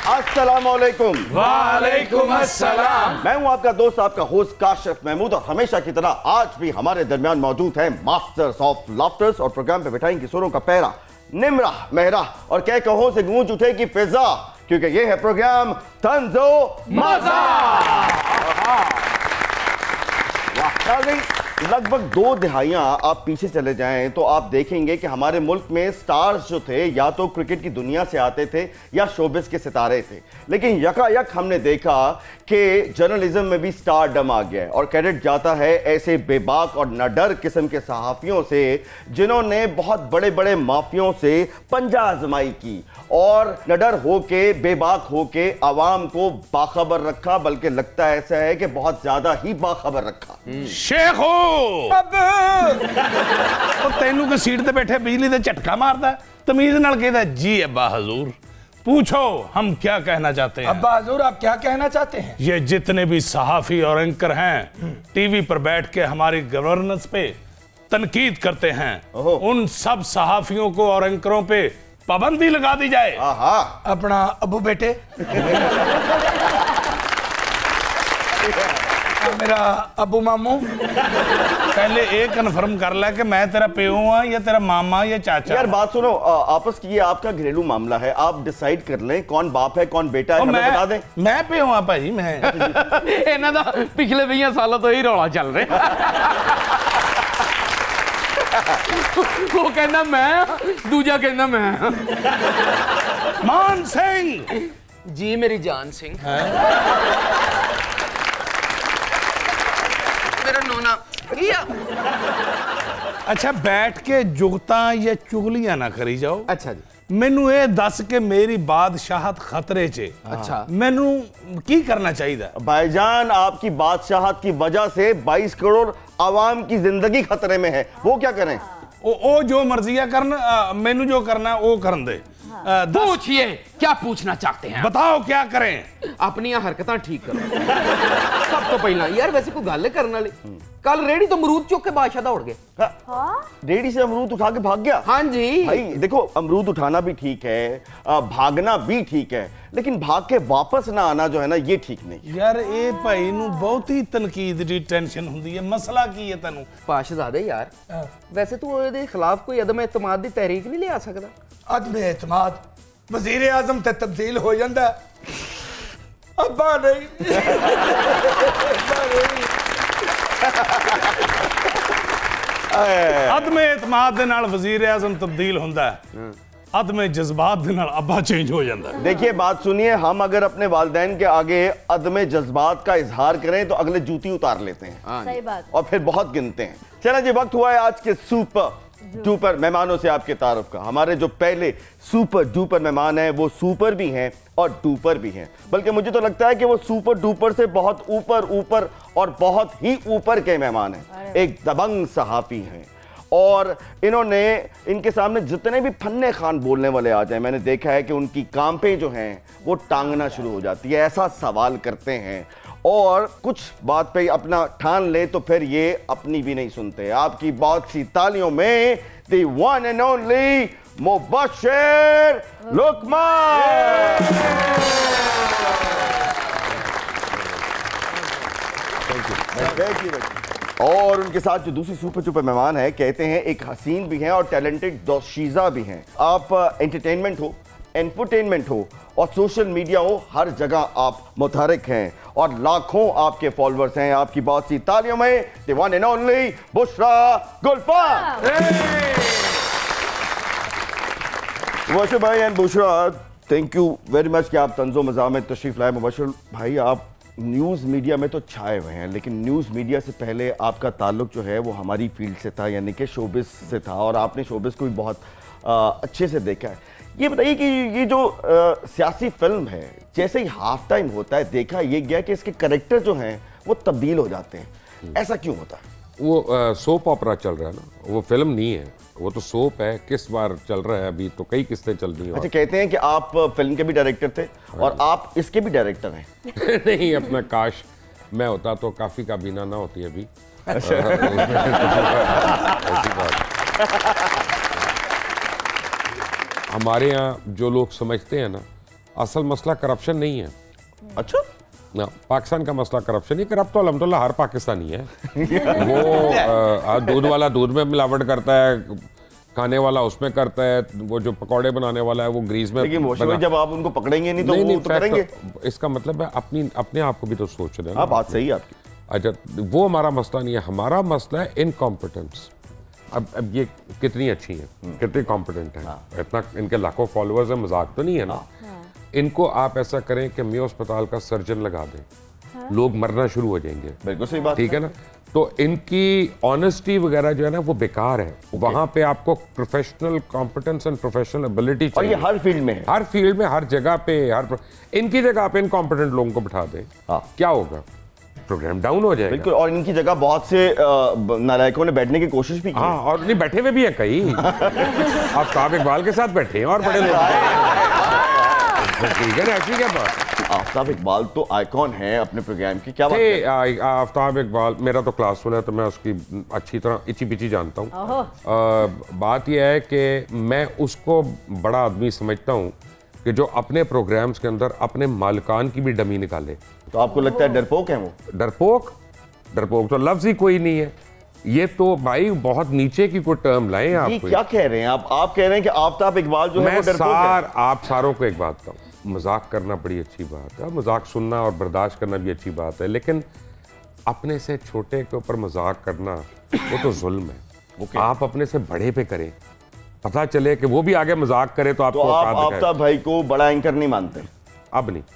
अस्सलामुअलैकुम। वालेकुम अस्सलाम। मैं हूं आपका दोस्त, आपका होस्ट काशिफ महमूद, और हमेशा की तरह आज भी हमारे दरमियान मौजूद हैं मास्टर्स ऑफ लाफ्टर्स, और प्रोग्राम पे बिठाएंगे सुरों का पहरा, निमरा मेहरा और कह कहों से गूंज उठेगी फिजा, क्योंकि ये है प्रोग्राम तंजो मजा। लगभग 2 दहाइयां आप पीछे चले जाएं तो आप देखेंगे कि हमारे मुल्क में स्टार्स जो थे या तो क्रिकेट की दुनिया से आते थे या शोबिस के सितारे थे, लेकिन यकायक हमने देखा कि जर्नलिज्म में भी स्टारडम आ गया है और क्रेडिट जाता है ऐसे बेबाक और नडर किस्म के सहाफियों से जिन्होंने बहुत बड़े बड़े माफियों से पंजा आजमाई की और नडर होके बेबाक होके आवाम को बाखबर रखा, बल्कि लगता ऐसा है कि बहुत ज्यादा ही बाखबर रखा। शेख हो तो तेनू के सीट पे बैठे बिजली का झटका मारता है, तमीज नाल कहता है जी अब्बा हजूर। पूछो हम क्या कहना चाहते हैं। अब्बा हजूर आप क्या कहना चाहते हैं? ये जितने भी सहाफी और एंकर हैं टीवी पर बैठ के हमारी गवर्नेंस पे तनकीद करते हैं, उन सब सहाफियों को और एंकरों पे पाबंदी लगा दी जाए। अपना अबू बेटे मेरा अबू मामू पहले एक कन्फर्म कर ला कि मैं तेरा प्यो हूं या तेरा मामा या चाचा। यार बात सुनो, आपस की ये आपका घरेलू मामला है, आप डिसाइड कर लें कौन बाप है कौन बेटा है, हमें बता दें। मैं प्यो हां भाई, मैं इन्हां दा पिछले 20 सालों तो ही रौला चल रहा। वो कहना मैं, दूजा कहना मैं। मान सिंह जी मेरी जान सिंह। मेरा नोना किया। अच्छा बैठ के जुगता या चुगलियां ना करी जाओ। अच्छा जी, मैनू ये दस के मेरी बादशाहत खतरे च। अच्छा मैनू की करना चाहिए? भाईजान आपकी बादशाहत की वजह से 22 करोड़ आवाम की जिंदगी खतरे में है, वो क्या करें? ओ जो मर्जिया करना, मैनू जो करना वो करन दे। पूछिए क्या पूछना चाहते हैं? बताओ क्या करें? अपनी हरकतां ठीक करो। सब तो पहला यार वैसे कोई गल करने वाली, कल रेडी तो अमरूद चुक के बादशाह दौड़ गए। रेडी से अमरूद उठा के भाग गया? हाँ जी भाई देखो, अमरूद उठाना भी ठीक है, भागना भी ठीक है, लेकिन भाग के वापस ना आना जो है ना, ये ठीक नहीं यार। ए भाई नू बहुत ही तनकीद दी टेंशन हुंदी है, मसला की है तेनू? पाशजादे यार वैसे तू ओदे खिलाफ कोई अदम एतमाद दी तहरीक नहीं ले आ सकदा? अदम एतमाद वजीर आजम ते तब्दील हो जाता। अब्बा नहीं अदम एतमाद दे नाल वजीर आजम तब्दील हुंदा है, अदम जज्बात दे नाल अब्बा चेंज हो जाता है। देखिए बात सुनिए, हम अगर अपने वालिदैन के आगे अदम जज्बात का इजहार करें तो अगले जूती उतार लेते हैं। सही बात। और फिर बहुत गिनते हैं। चला जी, वक्त हुआ है आज के सुपर डुपर मेहमानों से आपके तारुफ का। हमारे जो पहले सुपर डुपर मेहमान हैं वो सुपर भी हैं और डुपर भी हैं, बल्कि मुझे तो लगता है कि वो सुपर डुपर से बहुत ऊपर ऊपर और बहुत ही ऊपर के मेहमान हैं। एक दबंग सहाफी हैं और इन्होंने, इनके सामने जितने भी फन्ने खान बोलने वाले आ जाए, मैंने देखा है कि उनकी कांपें जो हैं वो टांगना शुरू हो जाती है। ऐसा सवाल करते हैं और कुछ बात पे अपना ठान ले तो फिर ये अपनी भी नहीं सुनते। आपकी बहुत सी तालियों में the one and only Mubashir Luqman. Thank you. और उनके साथ जो दूसरी सुपर सुपर मेहमान है, कहते हैं एक हसीन भी हैं और टैलेंटेड दोशीज़ा भी हैं। आप एंटरटेनमेंट हो, एंटरटेनमेंट हो और सोशल मीडिया हो, हर जगह आप मुतहरिक हैं और लाखों आपके फॉलोअर्स हैं। आपकी बहुत सी तालियों में the one and only Bushra Gulfam. Mubashir भाई and Bushra, thank you very much कि आप तंजो मज़ा में तशरीफ लाए। मुबश्शिर भाई, आप न्यूज़ मीडिया में तो छाए हुए हैं, लेकिन न्यूज़ मीडिया से पहले आपका ताल्लुक जो है वो हमारी फील्ड से था, यानी कि शोबिस से था, और आपने शोबिस को भी बहुत अच्छे से देखा है। ये बताइए कि ये जो सियासी फिल्म है, जैसे ही हाफ टाइम होता है देखा ये गया कि इसके कैरेक्टर जो हैं वो तब्दील हो जाते हैं, ऐसा क्यों होता है? वो सोप ऑपरा चल रहा है ना, वो फिल्म नहीं है, वो तो सोप है। किस बार चल रहा है अभी, तो कई किस्तें चल रही हैं। अच्छा, कहते हैं कि आप फिल्म के भी डायरेक्टर थे और आप इसके भी डायरेक्टर हैं। नहीं, अपना काश मैं होता तो काफ़ी काबीना ना होती अभी। ऐसी बात। हमारे यहाँ जो लोग समझते हैं ना असल मसला करप्शन नहीं है। अच्छा, ना, पाकिस्तान का मसला करप्शन नहीं, करप्ट तो अल्हम्दुलिल्लाह हर पाकिस्तानी है। वो दूध वाला दूध में मिलावट करता है, खाने वाला उसमें करता है, वो जो पकौड़े बनाने वाला है वो ग्रीस में। लेकिन वो जब आप उनको पकड़ेंगे नहीं तो वो तो करेंगे। इसका मतलब है अपने आप को भी तो सोच रहे हैं। बात सही है आपकी। अच्छा, वो हमारा मसला नहीं है, हमारा मसला है इनकॉम्पिटेंस। अब ये कितनी अच्छी है, कितनी कॉम्पिटेंट है, इतना इनके लाखों फॉलोअर्स है, मजाक तो नहीं है ना। इनको आप ऐसा करें कि मेयो अस्पताल का सर्जन लगा दें, लोग मरना शुरू हो जाएंगे। बिल्कुल सही बात, ठीक है ना। तो इनकी ऑनेस्टी वगैरह जो है ना वो बेकार है। वहां पे आपको professional competence and professional ability चाहिए। और ये हर फील्ड में है, हर फील्ड में, हर जगह पे, इनकी जगह पे इनकॉम्पिटेंट लोगों को बिठा दें, क्या होगा? प्रोग्राम डाउन हो जाएगा। बिल्कुल। और इनकी जगह बहुत से नालायकों ने बैठने की कोशिश भी की। हाँ, और नहीं बैठे हुए भी है कई। आफ्ताब इकबाल के साथ बैठे हैं और बड़े लोग हैं। ठीक है, ऐसी क्या बात। आफ्ताब इकबाल तो आइकॉन है अपने प्रोग्राम की, क्या बात है। आफ्ताब इकबाल मेरा तो क्लास है, तो मैं उसकी अच्छी तरह इची पिची जानता हूँ। बात यह है कि मैं उसको बड़ा आदमी समझता हूँ कि जो अपने प्रोग्राम्स के अंदर अपने मालिकान की भी डमी निकाले। तो आपको लगता है डरपोक है वो? डरपोक तो लफ्ज ही कोई नहीं है। ये तो भाई बहुत नीचे की कोई टर्म लाए आप। क्या कह रहे हैं आप कह रहे हैं कि आफ्ताब इकबाल जो है वो डरपोक है? आप सारों को एक बात कहूँ, मजाक करना बड़ी अच्छी बात है, मजाक सुनना और बर्दाश्त करना भी अच्छी बात है, लेकिन अपने से छोटे के ऊपर मजाक करना वो तो जुल्म है। आप अपने से बड़े पे करें, पता चले कि वो भी आगे मजाक करे तो आपको आप आफ्ताब भाई को बड़ा एंकर नहीं मानते? अब नहीं।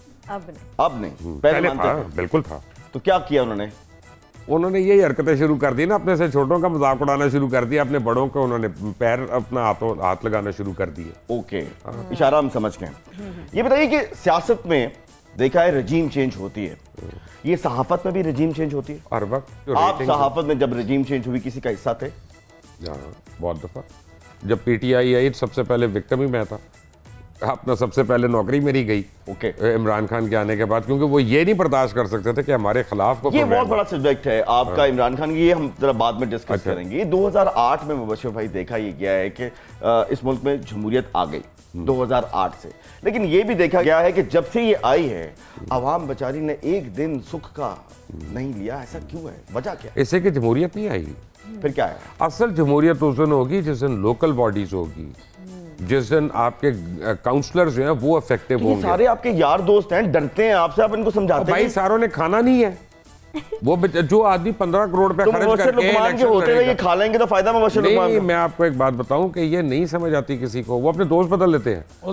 पहले था, बिल्कुल था। तो क्या किया उन्होंने यही हरकतें शुरू कर दी ना, अपने से छोटों का मजाक उड़ाना शुरू कर दिया, अपने बड़ों को उन्होंने पैर अपना हाथ लगाना शुरू कर दिए। ओके, इशारा हम समझ गए। ये बताइए कि सियासत में देखा है रजीम चेंज होती है, ये सहाफत में भी रजीम चेंज होती है हर वक्त। आप सहाफत में जब रजीम चेंज हुई किसी का हिस्सा थे? बहुत दफा। जब पीटीआई आई सबसे पहले विक्टिम ही मैं था। अपना सबसे पहले नौकरी मेरी गई इमरान खान के आने के बाद, क्योंकि वो ये नहीं बर्दाश्त कर सकते थे कि हमारे खिलाफ को। ये बहुत बड़ा सब्जेक्ट है आपका इमरान खान की, ये हम जरा बाद में डिस्कस करेंगे। 2008 में मुबश्शिर भाई देखा ये गया है कि इस मुल्क में जमहूरियत आ गई 2008 से, लेकिन ये भी देखा गया है कि जब से ये आई है अवाम बेचारी ने एक दिन सुख का नहीं लिया। ऐसा क्यों है, वजह क्या है? इससे कि जमहूरियत नहीं आई, फिर क्या है? असल जमहूरियत उस दिन होगी जिस दिन लोकल बॉडीज होगी, जिस दिन आपके काउंसलर्स जो हैं वो इफेक्टिव होंगे। सारे आपके यार दोस्त हैं, डरते हैं आपसे, आप इनको समझाते हैं। भाई सारों ने खाना नहीं है। वो जो आदमी 15 करोड़ रुपए खर्च करके होते हुए ये खा लेंगे तो फायदा मुबश्शिर लुकमान नहीं। मैं आपको एक बात बताऊं कि ये नहीं समझ आती किसी को, वो अपने दोस्त बदल लेते हैं। और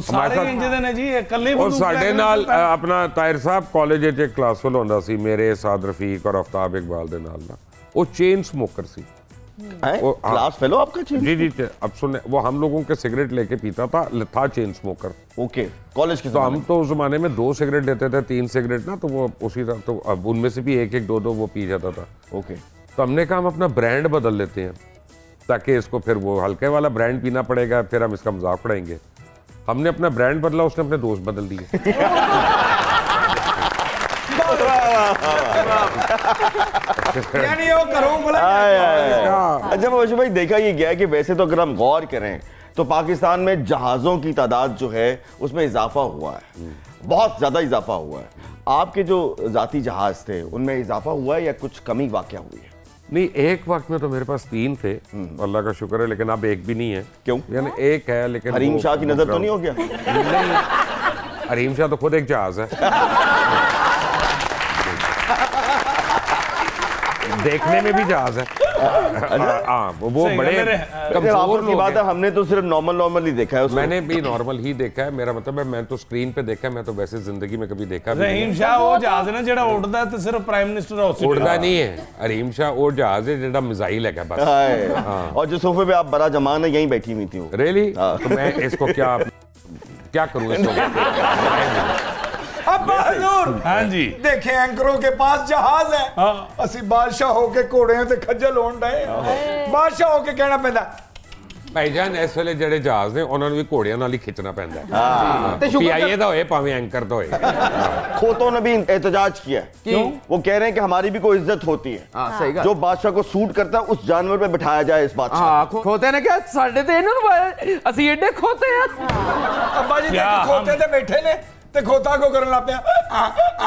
साडे नाल अपना ताहिर साहब कॉलेज एक क्लास फेलो होंदा सी मेरे साथ रफीक और आफ्ताब इकबाल दे नाल ना, वो चेन स्मोकर सी। क्लास फेलो आपका? जी। अब सुने, वो हम लोगों के सिगरेट लेके पीता था चेन स्मोकर। ओके, कॉलेज के तो हम तो उस जमाने में 2 सिगरेट लेते थे, 3 सिगरेट ना, तो वो उसी तरह, तो अब उनमें से भी 1-1 2-2 वो पी जाता था। ओके, तो हमने कहा हम अपना ब्रांड बदल लेते हैं ताकि इसको फिर वो हल्के वाला ब्रांड पीना पड़ेगा, फिर हम इसका मजाक उड़ाएंगे। हमने अपना ब्रांड बदला, उसने अपने दोस्त बदल दिए। यानी वो करो बोला। अच्छा मुबश्शिर भाई, देखा ये गया है कि वैसे तो अगर हम गौर करें तो पाकिस्तान में जहाज़ों की तादाद जो है उसमें इजाफा हुआ है, बहुत ज़्यादा इजाफा हुआ है। आपके जो ज़ाती जहाज़ थे उनमें इजाफा हुआ है या कुछ कमी वाक़या हुई है? नहीं, एक वक्त में तो मेरे पास 3 थे, अल्लाह का शुक्र है, लेकिन अब एक भी नहीं है। क्यों? यानी एक है, लेकिन हरीम शाह की नज़र तो नहीं हो गया? नहीं, हरीम शाह तो खुद एक जहाज है। देखने में भी जहाज है। वो बड़े कमजोर लोग बात है। हमने तो सिर्फ नॉर्मल ही देखा है उसको। मैंने भी नॉर्मल ही देखा है, मेरा मतलब है मैं तो स्क्रीन पे देखा है, मैं तो वैसे जिंदगी में कभी देखा नहीं। रहीम शाह वो जहाज है ना जेड़ा उड़दा है, सिर्फ प्राइम मिनिस्टर उड़दा नहीं है। हरीम शाह वो जहाज है जेड़ा मिसाइल है बस। और जो सोफे पे आप बड़ा जमान है यहीं बैठी हुई थी वो। रियली? तो मैं इसको क्या करूं इसको? अब बहादुर, हाँ जी, देखे एंकरों के पास जहाज है, असी बादशाह होके घोड़े ते खज्जल होण डे, बादशाह होके कहना पैंदा भाईजान इस वेले जेडे जहाज ने उन्होंने भी घोड़ियां नाल ही खिंचना पैंदा है। पीआईए दा होए भावें एंकर दा होए। खोतों ने भी एहतजाज किया। क्यों? वो कह रहे हैं कि हमारी भी कोई इज्जत होती है। सही बात। जो बादशाह को सूट करता है उस जानवर पे बिठाया जाए इस बादशाह। खोते ने क्या साडे ते इन्हां नु असी एडे खोते हैं। अब्बा जी खोते ते बैठे ने ते खोता को करन लग पिया।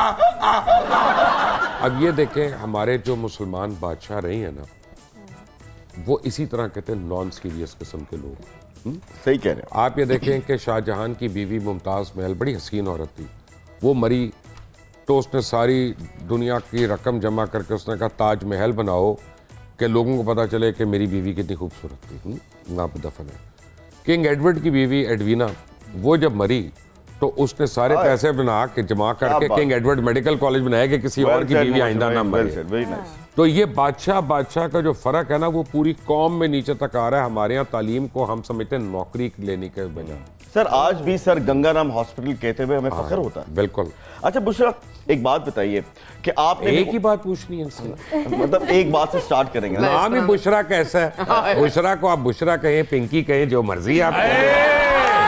अब ये देखें, हमारे जो मुसलमान बादशाह रहे हैं ना, वो इसी तरह कहते हैं नॉन सीरियस किस्म के लोग। सही कह रहे हैं आप ये देखें कि शाहजहां की बीवी मुमताज़ महल बड़ी हसीन औरत थी, वो मरी तो उसने सारी दुनिया की रकम जमा करके उसने कहा ताज महल बनाओ कि लोगों को पता चले कि मेरी बीवी कितनी खूबसूरत थी। वहाँ पर दफन है। किंग एडवर्ड की बीवी एडवीना, वो जब मरी तो उसने सारे पैसे बना के जमा करके किंग एडवर्ड मेडिकल कॉलेज बनाया कि किसी और की बीवी आइंदा ना मरे। तो ये बादशाह का जो फर्क है ना, वो पूरी कौम में नीचे तक आ रहा है। हमारे यहाँ तालीम को हम समझते हैं नौकरी लेने के बजाय। सर आज भी सर गंगाराम हॉस्पिटल कहते हुए हमें फख्र होता है। बिल्कुल। अच्छा बुशरा, एक बात बताइए कि आपने एक ही बात पूछनी है सर। मतलब एक बात से स्टार्ट करेंगे। नाम ही बुशरा कैसा है? बुशरा को आप बुशरा कहें, पिंकी कहें, जो मर्जी आप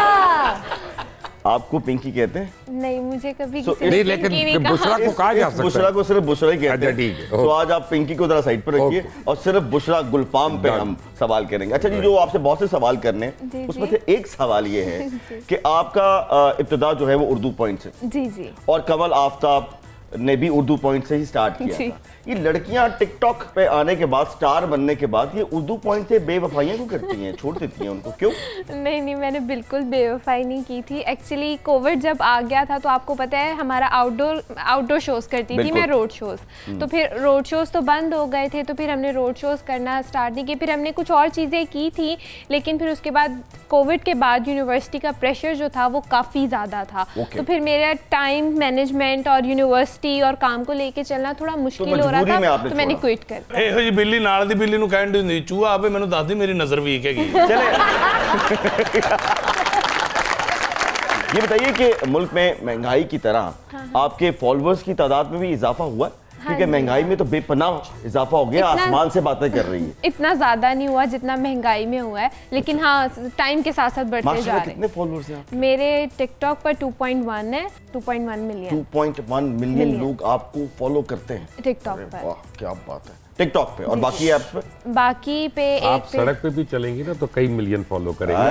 आपको पिंकी कहते हैं? नहीं, मुझे कभी किसी नहीं, लेकिन बुशरा को कहा जा सकता है। बुशरा को सिर्फ बुशरा ही कहते हैं। ठीक है। तो आज आप पिंकी को जरा साइड पर रखिए और सिर्फ बुशरा गुलफाम पे हम सवाल करेंगे। अच्छा जी, जो आपसे बहुत से सवाल करने, उसमें से एक सवाल ये है कि आपका इब्तिदा जो है वो उर्दू पॉइंट से, जी जी, और कमल आफ्ताब ने भी उर्दू पॉइंट से ही स्टार्ट किया था। ये लड़कियां टिकटॉक पे आने के बाद, स्टार बनने के बाद, ये उर्दू पॉइंट से बेवफाइयां क्यों करती हैं, छोड़ देती हैं उनको, क्यों? नहीं, मैंने बिल्कुल बेवफाई नहीं की थी। एक्चुअली कोविड जब आ गया था तो आपको पता है हमारा आउटडोर शोज करती थी मैं, रोड शोज। तो फिर रोड शोज तो बंद हो गए थे, तो फिर हमने रोड शोज करना स्टार्ट नहीं किए। फिर हमने कुछ और चीज़ें की थी, लेकिन फिर उसके बाद कोविड के बाद यूनिवर्सिटी का प्रेशर जो था वो काफ़ी ज़्यादा था। तो फिर मेरा टाइम मैनेजमेंट और यूनिवर्सिटी और काम को लेके चलना थोड़ा मुश्किल हो रहा था, तो मैंने क्विट कर दिया। ਇਹੋ ਜੀ ਬਿੱਲੀ ਨਾਲ ਦੀ ਬਿੱਲੀ ਨੂੰ ਕਹਿਣ ਦੀ ਹੁੰਦੀ, ਚੂਹਾ ਆਵੇ ਮੈਨੂੰ ਦੱਸ ਦੇ ਮੇਰੀ ਨਜ਼ਰ ਵੀਕ ਹੈਗੀ। चले ये बताइए कि मुल्क में महंगाई की तरह आपके फॉलोअर्स की तादाद में भी इजाफा हुआ? क्योंकि महंगाई में तो बेपनाह इजाफा हो गया, आसमान से बातें कर रही है। इतना ज्यादा नहीं हुआ जितना महंगाई में हुआ है, लेकिन हाँ टाइम के साथ साथ बढ़ते जा रहे हैं। कितने फॉलोअर्स हैं? मेरे टिकटॉक पर 2.1 है, 2.1 मिलियन। 2.1 मिलियन लोग आपको फॉलो करते हैं टिकटॉक पर। वाह क्या बात है। टिकटॉक पे और बाकी ऐप्स पे? बाकी पे आप सड़क पे भी चलेंगी ना तो कई मिलियन फॉलो करेंगे।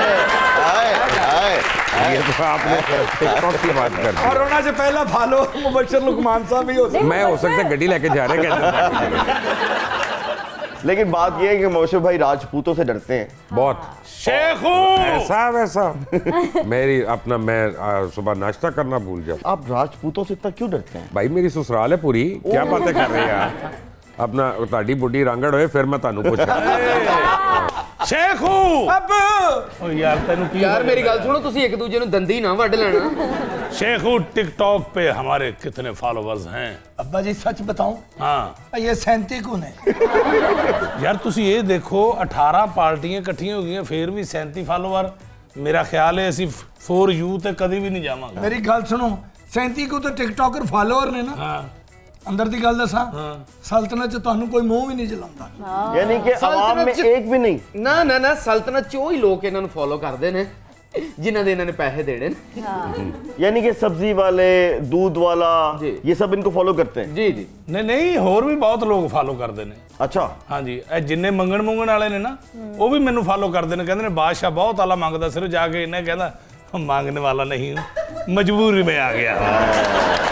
ये तो आपने टिकटॉक की बात कर दी। और होना से पहला फॉलो मुबशर लुकमान साहब भी हो सकते। मैं हो सकता है गड्डी लेके जा रहे हैं। लेकिन बात ये है कि मोशर भाई राजपूतों से डरते हैं बहुत। शेखू ऐसा वैसा मेरी अपना मैं सुबह नाश्ता करना भूल जाऊँ। आप राजपूतों से इतना क्यों डरते हैं? भाई मेरी ससुराल है पूरी, क्या बातें कर रहे हैं अपना ताड़ी बुढ़ी रांगड़ होए फिर मैं तानू पूछा। शेखू अब ओ यार तेनू की यार मेरी गल सुनो, तुसी एक दूजे ਨੂੰ ਦੰਦੀ ਨਾ ਵੱਢ ਲੈਣਾ। शेखू टिकटॉक पे हमारे कितने फॉलोवर्स हैं? अब्बा जी सच बताऊं, हाँ ये 37 कौन है? यार तुसी ये देखो 18 पार्टियां इकट्ठियां हो गई फिर भी 37 फॉलोवर। मेरा ख्याल है ਅਸੀਂ 4U ਤੇ ਕਦੀ ਵੀ ਨਹੀਂ ਜਾਵਾਂਗੇ। मेरी गल सुनो, 37 को तो टिकटॉकर फॉलोअर ने ना। हाँ अंदर दी गल दसा, सल्तनत च ਤੁਹਾਨੂੰ कोई मुंह भी नहीं जलाਉਂਦਾ। यानी कि आवाम में एक भी नहीं। ਨਾ ਨਾ ਨਾ ਸਲਤਨਤ ਚੋਂ ਹੀ ਲੋਕ ਇਹਨਾਂ ਨੂੰ ਫੋਲੋ ਕਰਦੇ ਨੇ ਜਿਨ੍ਹਾਂ ਦੇ ਇਹਨਾਂ ਨੇ ਪੈਸੇ ਦੇਣੇ ਨੇ। यानी कि सब्जी वाले, दूध वाला, ये सब इनको फॉलो करते हैं। ਜੀ ਜੀ नहीं ਹੋਰ ਵੀ ਬਹੁਤ ਲੋਕ ਫਾਲੋ ਕਰਦੇ ਨੇ। अच्छा हाँ जी, ਇਹ ਜਿੰਨੇ ਮੰਗਣ ਵਾਲੇ ਨੇ ਨਾ ਉਹ ਵੀ ਮੈਨੂੰ ਫਾਲੋ ਕਰਦੇ ਨੇ, ਕਹਿੰਦੇ ਨੇ ਬਾਦਸ਼ਾਹ ਬਹੁਤ ਆਲਾ ਮੰਗਦਾ, ਸਿਰ ਜਾ ਕੇ ਇਹਨੇ ਕਹਿੰਦਾ मांगने वाला नहीं हूं, मजबूरी में आ गया।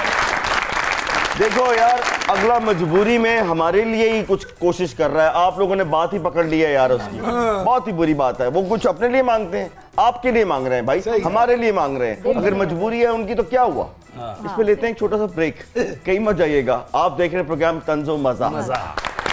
देखो यार, अगला मजबूरी में हमारे लिए ही कुछ कोशिश कर रहा है। आप लोगों ने बात ही पकड़ ली है यार उसकी। बहुत ही बुरी बात है। वो कुछ अपने लिए मांगते हैं, आपके लिए मांग रहे हैं भाई, हमारे लिए मांग रहे हैं। अगर मजबूरी है उनकी तो क्या हुआ? इस पे लेते हैं एक छोटा सा ब्रेक, कहीं मत जाइएगा। आप देख रहे हैं प्रोग्राम तंज़ो मज़ा।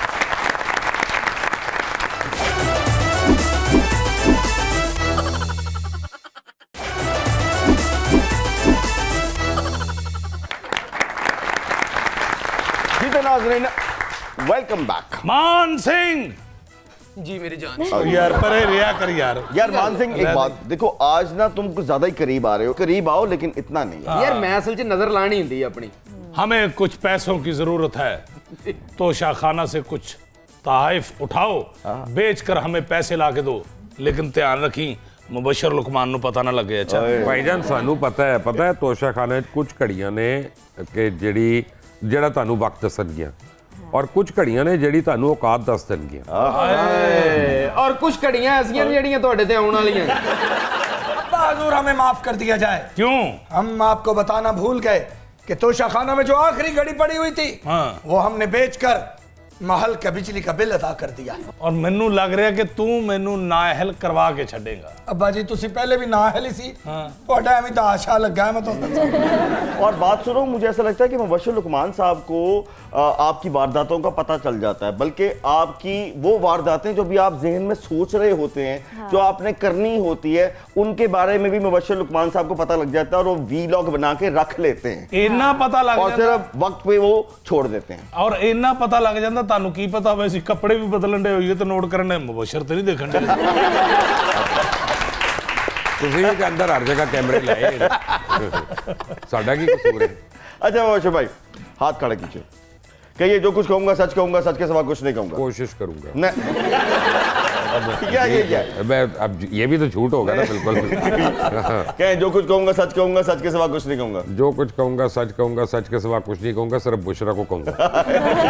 Welcome back. मान सिंह जी मेरी जान। यार परे रिया कर यार। यार मान सिंह एक बात देखो, आज ना तुम कुछ ज्यादा ही करीब आ रहे हो। करीब आओ लेकिन इतना नहीं। यार मैं असल च नजर लानी हुंदी अपनी। हमें कुछ पैसों की जरूरत है, तो शाखाना से कुछ तोहफे उठाओ, बेचकर हमें पैसे ला के दो। लेकिन ध्यान रखी मुबशर लुकमान ਨੂੰ ਪਤਾ ਨਾ ਲੱਗੇ। अच्छा ਭਾਈਜਾਨ ਸਾਨੂੰ ਪਤਾ ਹੈ ਤੋਸ਼ਾਖਾਨੇ 'ਚ ਕੁਝ ਘੜੀਆਂ ਨੇ ਕਿ ਜਿਹੜਾ ਤੁਹਾਨੂੰ ਵਕਤ ਦੱਸਣਗੀਆਂ, और कुछ घड़ियां ने ਜਿਹੜੀ ਤੁਹਾਨੂੰ औकात ਦੱਸ ਦੇਣਗੀਆਂ। और कुछ घड़ियां ऐसियां ਜਿਹੜੀਆਂ ਤੁਹਾਡੇ ਤੇ ਆਉਣ ਵਾਲੀਆਂ। हजूर हमें माफ कर दिया जाए। क्यों? हम आपको बताना भूल गए कि तोशा खाना में जो आखिरी घड़ी पड़ी हुई थी, हाँ। वो हमने बेचकर महल का बिजली का बिल अदा कर दिया। और मैनू लग रहा कि तू मैनू नाअहल करवा के छड़ेगा। अब्बा जी तुसी पहले भी नाअहल ही सी, ਤੁਹਾਡਾ ਐਵੇਂ ਤਾਂ आशा लगा है मैं तो। और बात सुनो, मुझे ऐसा लगता है कि मुबश्शिर लुकमान साहब को आपकी वारदातों का पता चल जाता है, बल्कि आपकी वो वारदातें जो भी आप जहन में सोच रहे होते हैं, हाँ। जो आपने करनी होती है, उनके बारे में भी मुबश्शिर लुकमान साहब को पता लग जाता है और वो वीलॉग बना के रख लेते हैं। इतना पता लग और सिर्फ वक्त पे वो छोड़ देते हैं। और इतना पता लग जाता, तानू की पता वैसे कपड़े भी बदलन दे होइए तो नोट करने मुबश्शिर तो नहीं देखण दे। ਤੁਸੀਂ के अंदर हर जगह कैमरे लाए साडा की कसूर है। अच्छा मुबश्शिर भाई हाथ खड़ा कीजिए, कहिए जो कुछ कहूंगा सच कहूंगा, सच के सिवा कुछ नहीं कहूंगा। कोशिश करूंगा। क्या ये क्या है? मैं अब ये भी तो झूठ होगा ना बिल्कुल। कहें जो कुछ कहूंगा सच कहूंगा, सच के सिवा कुछ नहीं कहूंगा। जो कुछ कहूंगा, सच के सिवा कुछ नहीं कहूंगा, सिर्फ बुशरा को कहूंगा।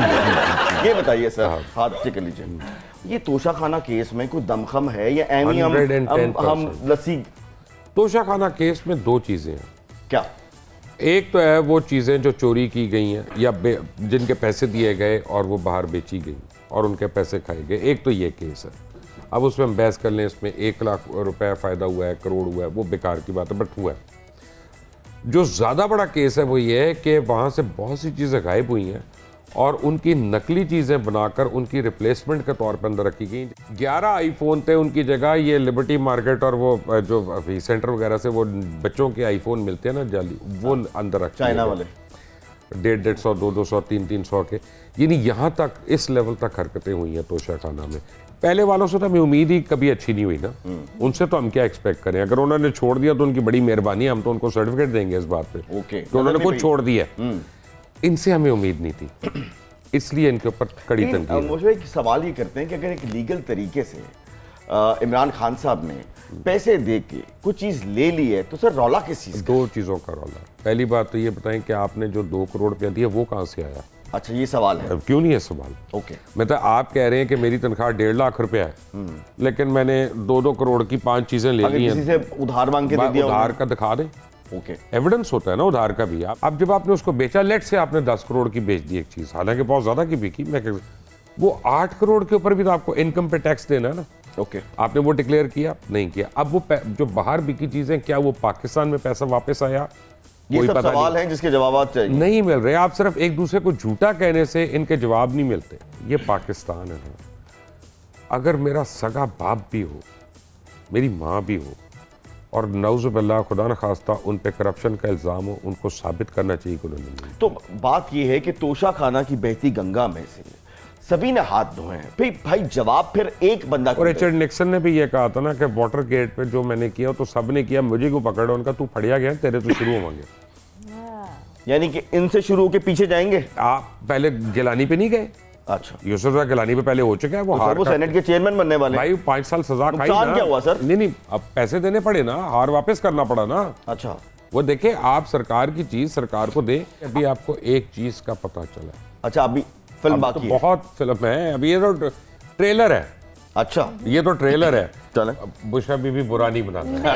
ये बताइए सर, हाथ चेक कर लीजिए, ये तोशा खाना केस में कोई दमखम है या एमी हम लस्सी? तोशा खाना केस में दो चीजें हैं। क्या? एक तो है वो चीजें जो चोरी की गई हैं या जिनके पैसे दिए गए और वो बाहर बेची गई और उनके पैसे खाए गए, एक तो ये केस है। अब उसमें हम बहस कर लें, इसमें 1 लाख रुपए फायदा हुआ है, करोड़ हुआ है, वो बेकार की बात है, बट हुआ है। जो ज़्यादा बड़ा केस है वो ये है कि वहाँ से बहुत सी चीज़ें गायब हुई हैं और उनकी नकली चीज़ें बनाकर उनकी रिप्लेसमेंट के तौर पर अंदर रखी गई। 11 आईफोन थे, उनकी जगह ये लिबर्टी मार्केट और वो जो सेंटर वगैरह से वो बच्चों के आईफोन मिलते हैं ना जाली, वो अंदर रखे, चाइना वाले 150, 200, 300 के। यानी यहाँ तक इस लेवल तक हरकतें हुई हैं तोशा खाना में। पहले वालों से तो हमें उम्मीद ही कभी अच्छी नहीं हुई ना, उनसे तो हम क्या एक्सपेक्ट करें? अगर उन्होंने छोड़ दिया तो उनकी बड़ी मेहरबानी है, हम तो उनको सर्टिफिकेट देंगे इस बात पे तो उन्होंने खुद छोड़ दिया। इनसे हमें उम्मीद नहीं थी, इसलिए इनके ऊपर कड़ी तनकीद। मुझे एक सवाल ये करते हैं कि अगर एक लीगल तरीके से इमरान खान साहब ने पैसे दे के कुछ चीज ले ली है तो सर रौला किस चीज? 2 चीजों का रौला। पहली बात तो ये बताएं कि आपने जो 2 करोड़ रुपया दिया वो कहाँ से आया? अच्छा ये सवाल है। क्यों नहीं है सवाल? ओके, मतलब आप कह रहे हैं कि मेरी तनख्वाह 1.5 लाख रुपया है, लेकिन मैंने 2-2 करोड़ की 5 चीजें ले ली हैं। किसी से उधार मांग के दे दिया, उधार का दिखा दें। ओके, एविडेंस होता है ना उधार का भी। अब जब आपने उसको बेचा, लेट से आपने 10 करोड़ की बेच दी एक चीज, हालांकि बहुत ज्यादा की बिकी, मैं वो 8 करोड़ के ऊपर भी तो आपको इनकम पे टैक्स देना है ना। ओके, आपने वो डिक्लेयर किया नहीं किया। अब वो जो बाहर बिकी चीजें, क्या वो पाकिस्तान में पैसा वापस आया? ये सब सवाल हैं जिसके जवाब चाहिए, नहीं मिल रहे। आप सिर्फ एक दूसरे को झूठा कहने से इनके जवाब नहीं मिलते। ये पाकिस्तान है। अगर मेरा सगा बाप भी हो, मेरी माँ भी हो, और नौजुबिल्लाह खुदा न खास्ता उन पे करप्शन का इल्जाम हो, उनको साबित करना चाहिए कि उन्होंने नहीं। तो बात यह है कि तोशा खाना की बहती गंगा में से सभी ने हाथ धोए हैं। भाई जवाब फिर एक बंदा। और रिचर्ड निक्सन ने भी ये कहा था ना कि वाटर गेट पे जो मैंने किया तो सब ने किया, मुझे को पकड़ो, उनका तू फड़िया गया, तेरे तो शुरू होंगे। यानी कि इनसे शुरू होके पीछे जाएंगे। आप पहले गिलानी पे नहीं गए? अच्छा, यूसुफ गिलानी पे पहले हो चुका है वो, तो वो सेनेट के चेयरमैन बनने वाले। भाई 5 साल सजा खाई ना। क्या हुआ सर? नहीं, अब पैसे देने पड़े ना, हार वापस करना पड़ा ना। अच्छा, वो देखे आप सरकार की चीज सरकार को दे। अभी आपको एक चीज का पता चला। अच्छा, अभी फिल्म बाकी तो बहुत फिल्म है, अभी ये तो ट्रेलर है। अच्छा, ये तो ट्रेलर है। चले, बुश अभी भी बुरा नहीं बनाता।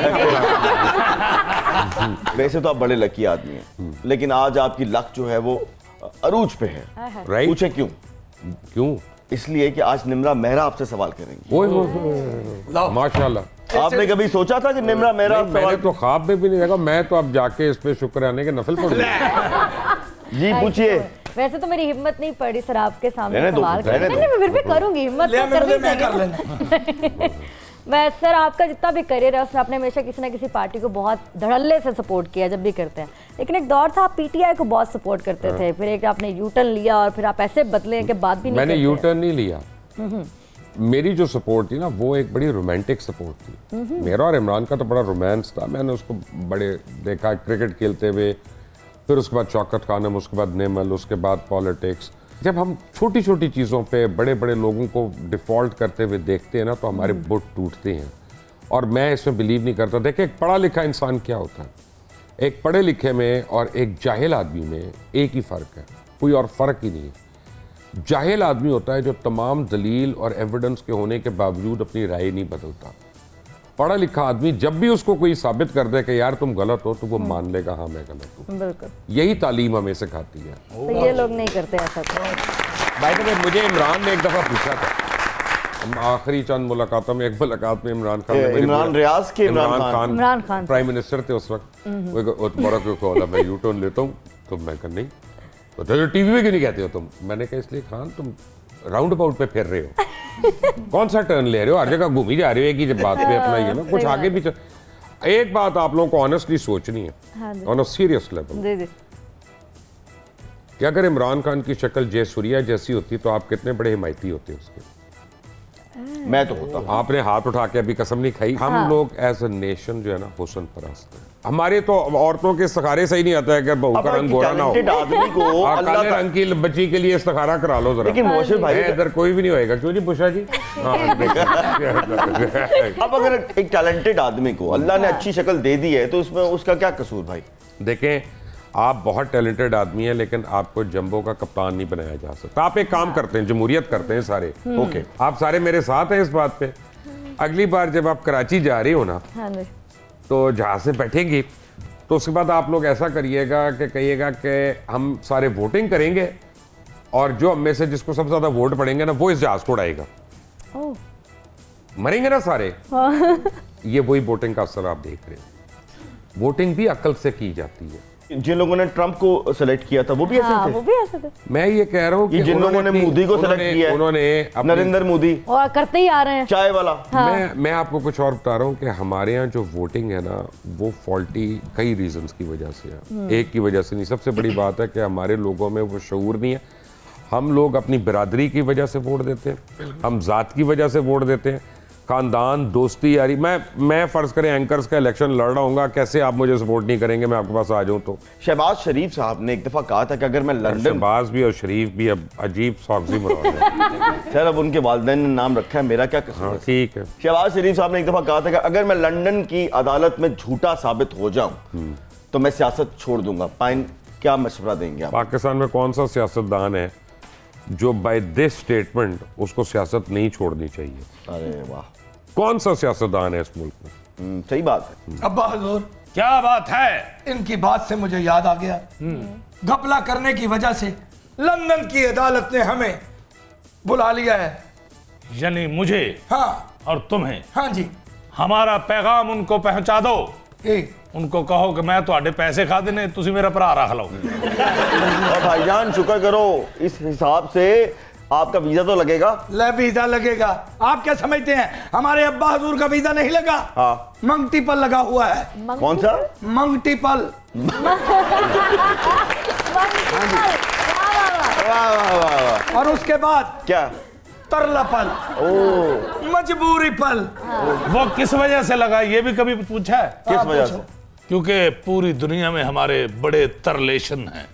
वैसे तो आप बड़े लकी आदमी हैं, लेकिन आज आपकी लक जो है वो अरूज पे है। राइट? पूछे क्यों? क्यों? इसलिए कि आज निम्रा मेहरा आपसे सवाल करेंगी। ओए माशाल्लाह। आपने कभी सोचा था कि निम्रा मेहरा मैंने तो ख्वाब में भी नहीं देखा। मैं तो अब जाके इस पे शुक्राने के नफल पढ़ूंगा। जी पूछिए। वैसे तो मेरी हिम्मत नहीं पड़ी सर आपके सामने सवाल करने। मैं फिर भी करूंगी, हिम्मत तो करनी चाहिए। वैसे सर आपका जितना भी करियर है उसमें आपने हमेशा किसी ना किसी पार्टी को बहुत धड़ल्ले से सपोर्ट किया जब भी करते हैं, लेकिन एक दौर था आप पीटीआई को बहुत सपोर्ट करते थे, फिर एक आपने यू टर्न लिया और फिर आप ऐसे बदले के बाद भी नहीं। मैंने यू टर्न नहीं लिया। मेरी जो सपोर्ट थी ना वो एक बड़ी रोमांटिक सपोर्ट थी। मेरा और इमरान का तो बड़ा रोमांस था। मैंने उसको बड़े देखा क्रिकेट खेलते हुए, फिर उसके बाद शौकत खानम, उसके बाद नेमल, उसके बाद पॉलिटिक्स। जब हम छोटी छोटी चीज़ों पे बड़े बड़े लोगों को डिफ़ॉल्ट करते हुए देखते हैं ना तो हमारे बुत टूटते हैं। और मैं इसमें बिलीव नहीं करता। देखिए एक पढ़ा लिखा इंसान क्या होता है, एक पढ़े लिखे में और एक जाहिल आदमी में एक ही फ़र्क है, कोई और फ़र्क ही नहीं है। जाहिल आदमी होता है जो तमाम दलील और एविडेंस के होने के बावजूद अपनी राय नहीं बदलता, पढ़ा लिखा आदमी जब भी उसको कोई साबित कर दे कि यार तुम गलत हो तो वो मान लेगा हाँ मैं गलत हूँ। बिल्कुल, यही तालीम हमें सिखाती है। तो ये लोग नहीं करते ऐसा। भाई तो मुझे इमरान ने एक दफ़ा पूछा था, हम आखिरी चंद मुलाकातों में, एक मुलाकात में इमरान खान ने, इमरान रियाज के इमरान खान प्राइम मिनिस्टर थे उस वक्त, वो बड़ा क्यों कॉल मैं यू टर्न लेता हूँ, तो मैं कहा नहीं, तो टीवी में क्यों नहीं कहते हो तुम? मैंने कहा इसलिए खान तुम राउंड अबाउट पे फिर रहे हो, कौन सा टर्न ले रहे हो, हर जगह घूम ही जा रहे हो एक ही बात पे अपना, ये ना कुछ आगे भी एक बात आप लोगों को ऑनेस्टली सोचनी है ऑन अ सीरियस लेवल कि अगर इमरान खान की शक्ल जयसूर्या जैसी होती तो आप कितने बड़े हिमायती होते उसके। मैं तो होता। आपने हाथ उठा के अभी कसम नहीं खाई। हम लोग एज अ नेशन जो है ना हुस्न परस्त है, हमारे तो औरतों के इस्तिखारे से ही नहीं आता है कि बहू का रंग गोरा ना हो, आदमी को काले रंग की बच्ची के लिए इस्तिखारा करा लो जरा। लेकिन मोशे भाई इधर कोई भी नहीं होएगा, क्यों नहीं बुशा जी? अब अगर एक टैलेंटेड आदमी को अल्लाह ने अच्छी शक्ल दे दी है तो उसमें उसका क्या कसूर भाई? देखें आप बहुत टैलेंटेड आदमी हैं लेकिन आपको जंबो का कप्तान नहीं बनाया जा सकता। आप एक काम करते हैं, जमहूरियत करते हैं सारे, ओके आप सारे मेरे साथ हैं इस बात पे। अगली बार जब आप कराची जा रही हो ना तो जहाज से बैठेंगी तो उसके बाद आप लोग ऐसा करिएगा कि कहिएगा कि हम सारे वोटिंग करेंगे और जो हम में से जिसको सबसे ज्यादा वोट पड़ेंगे ना वो इस जहाज को उड़ाएगा। मरेंगे ना सारे। ये वही वोटिंग का असर आप देख रहे हैं। वोटिंग भी अकल से की जाती है। जिन लोगों ने ट्रंप को सेलेक्ट किया था वो भी ऐसे थे। वो भी ऐसे थे। मैं ये कह रहा हूँ कि जिन लोगों ने मोदी को सेलेक्ट किया है, उन्होंने नरेंद्र मोदी और करते ही आ रहे हैं चाय वाला। मैं आपको कुछ और बता रहा हूँ कि हमारे यहाँ जो वोटिंग है ना वो फॉल्टी कई रीजंस की वजह से है। एक की वजह से नहीं, सबसे बड़ी बात है कि हमारे लोगों में वो शऊर नहीं है। हम लोग अपनी बिरादरी की वजह से वोट देते हैं, हम जात की वजह से वोट देते हैं, खानदान दोस्ती यारी। मैं फर्ज करें एंकर्स का इलेक्शन लड़ रहा हूँ, कैसे आप मुझे सपोर्ट नहीं करेंगे मैं आपके पास आ जाऊँ तो। शहबाज शरीफ साहब ने एक दफा कहा था कि अगर मैं लंदन, शहबाज भी और शरीफ भी अब अजीब सॉक्सी मरा सर अब उनके वालिदैन ने नाम रखा है, मेरा क्या कसूर? ठीक है। शहबाज शरीफ साहब ने एक दफा कहा था कि अगर मैं लंदन की अदालत में झूठा साबित हो जाऊं तो मैं सियासत छोड़ दूंगा। पाइन क्या मशवरा देंगे आप? पाकिस्तान में कौन सा सियासतदान है जो बाय दिस स्टेटमेंट उसको सियासत नहीं छोड़नी चाहिए? अरे वाह, कौन सा सियासतदान है इस मुल्क में? सही बात है। अब्बा हुजूर क्या बात है? इनकी बात से मुझे याद आ गया, घपला करने की वजह से लंदन की अदालत ने हमें बुला लिया है। यानी मुझे हाँ और तुम्हें? हाँ जी। हमारा पैगाम उनको पहुंचा दो, उनको कहो कि मैं तुम्हारे पैसे खा देने, तुसी मेरा भरा रख लो। और भाईजान शुक्र करो, इस हिसाब से आपका वीजा तो लगेगा। वीजा लगेगा। आप क्या समझते हैं हमारे अब्बा हजूर का वीजा नहीं लगा? हाँ। मंगटीपल लगा हुआ है। कौन सा? मंगटीपल। और उसके बाद क्या? तरलापल। मजबूरी पल। वो किस वजह से लगा ये भी कभी पूछा है? किस वजह से? क्योंकि पूरी दुनिया में हमारे बड़े तरलेशन हैं।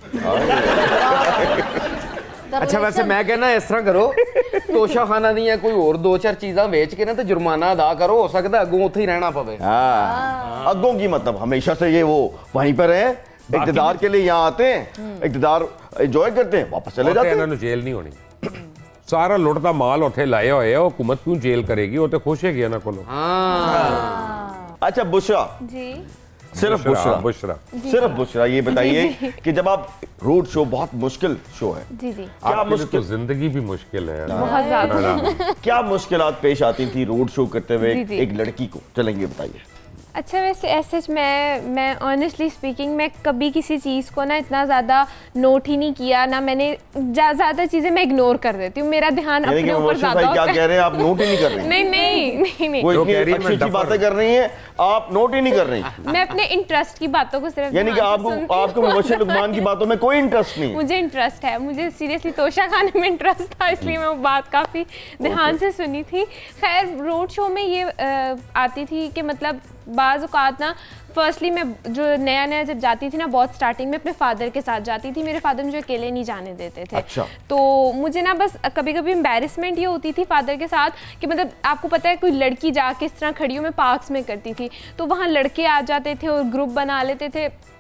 अच्छा वैसे मैं कहना इस तरह करो, तोशा खाना दी कोई और दो चार चीज़ा बेच के ना तो जुर्माना अदा करो, हो सकता है अगों उत्थे ही रहना पवे। अगों की मतलब हमेशा से ये वो वहीं पर है, इक़्तिदार के लिए यहाँ आते हैं, इक़्तिदार एंजॉय करते हैं, वापस चले जाते हैं। जेल नहीं होनी। सारा लुटता माल उठे लाए हुए है, हुकूमत क्यों जेल करेगी? वो तो खुश है गया ना को। अच्छा बुशरा जी, सिर्फ बुशरा ये बताइए कि जब आप रोड शो, बहुत मुश्किल शो है जी जी, क्या मुश्किल? तो जिंदगी भी मुश्किल है बहुत ज्यादा। क्या मुश्किलात पेश आती थी रोड शो करते हुए एक लड़की को? चलेंगे बताइए। अच्छा वैसे ऐसे मैं ऑनेस्टली स्पीकिंग मैं कभी किसी चीज़ को ना इतना ज़्यादा नोट ही नहीं किया ना, मैंने ज़्यादा चीज़ें मैं इग्नोर कर देती हूँ, मेरा ध्यान अपने ऊपर ज़्यादा होता है। क्या कह रहे हैं आप? नोट ही नहीं कर रही? नहीं वो इतनी अच्छी बातें कर रही हैं, आप नोट ही नहीं कर रही। मैं अपने इंटरेस्ट की बातों को सिर्फ, यानी कि आपको मुबश्शिर लुकमान की बातों में कोई इंटरेस्ट नहीं? मुझे इंटरेस्ट है, मुझे सीरियसली तोशा खाने में इंटरेस्ट था, इसलिए मैं वो बात काफ़ी ध्यान से सुनी थी। खैर रोड शो में ये आती थी कि मतलब बाज़ औक़ात ना, फर्स्टली मैं जो नया जब जाती थी ना, बहुत स्टार्टिंग में अपने फादर के साथ जाती थी। मेरे फादर मुझे अकेले नहीं जाने देते थे। अच्छा। तो मुझे ना बस कभी कभी एम्बैरेसमेंट ये होती थी फादर के साथ कि मतलब आपको पता है कोई लड़की जाके इस तरह खड़ी हो, मैं पार्क्स में करती थी तो वहाँ लड़के आ जाते थे और ग्रुप बना लेते थे,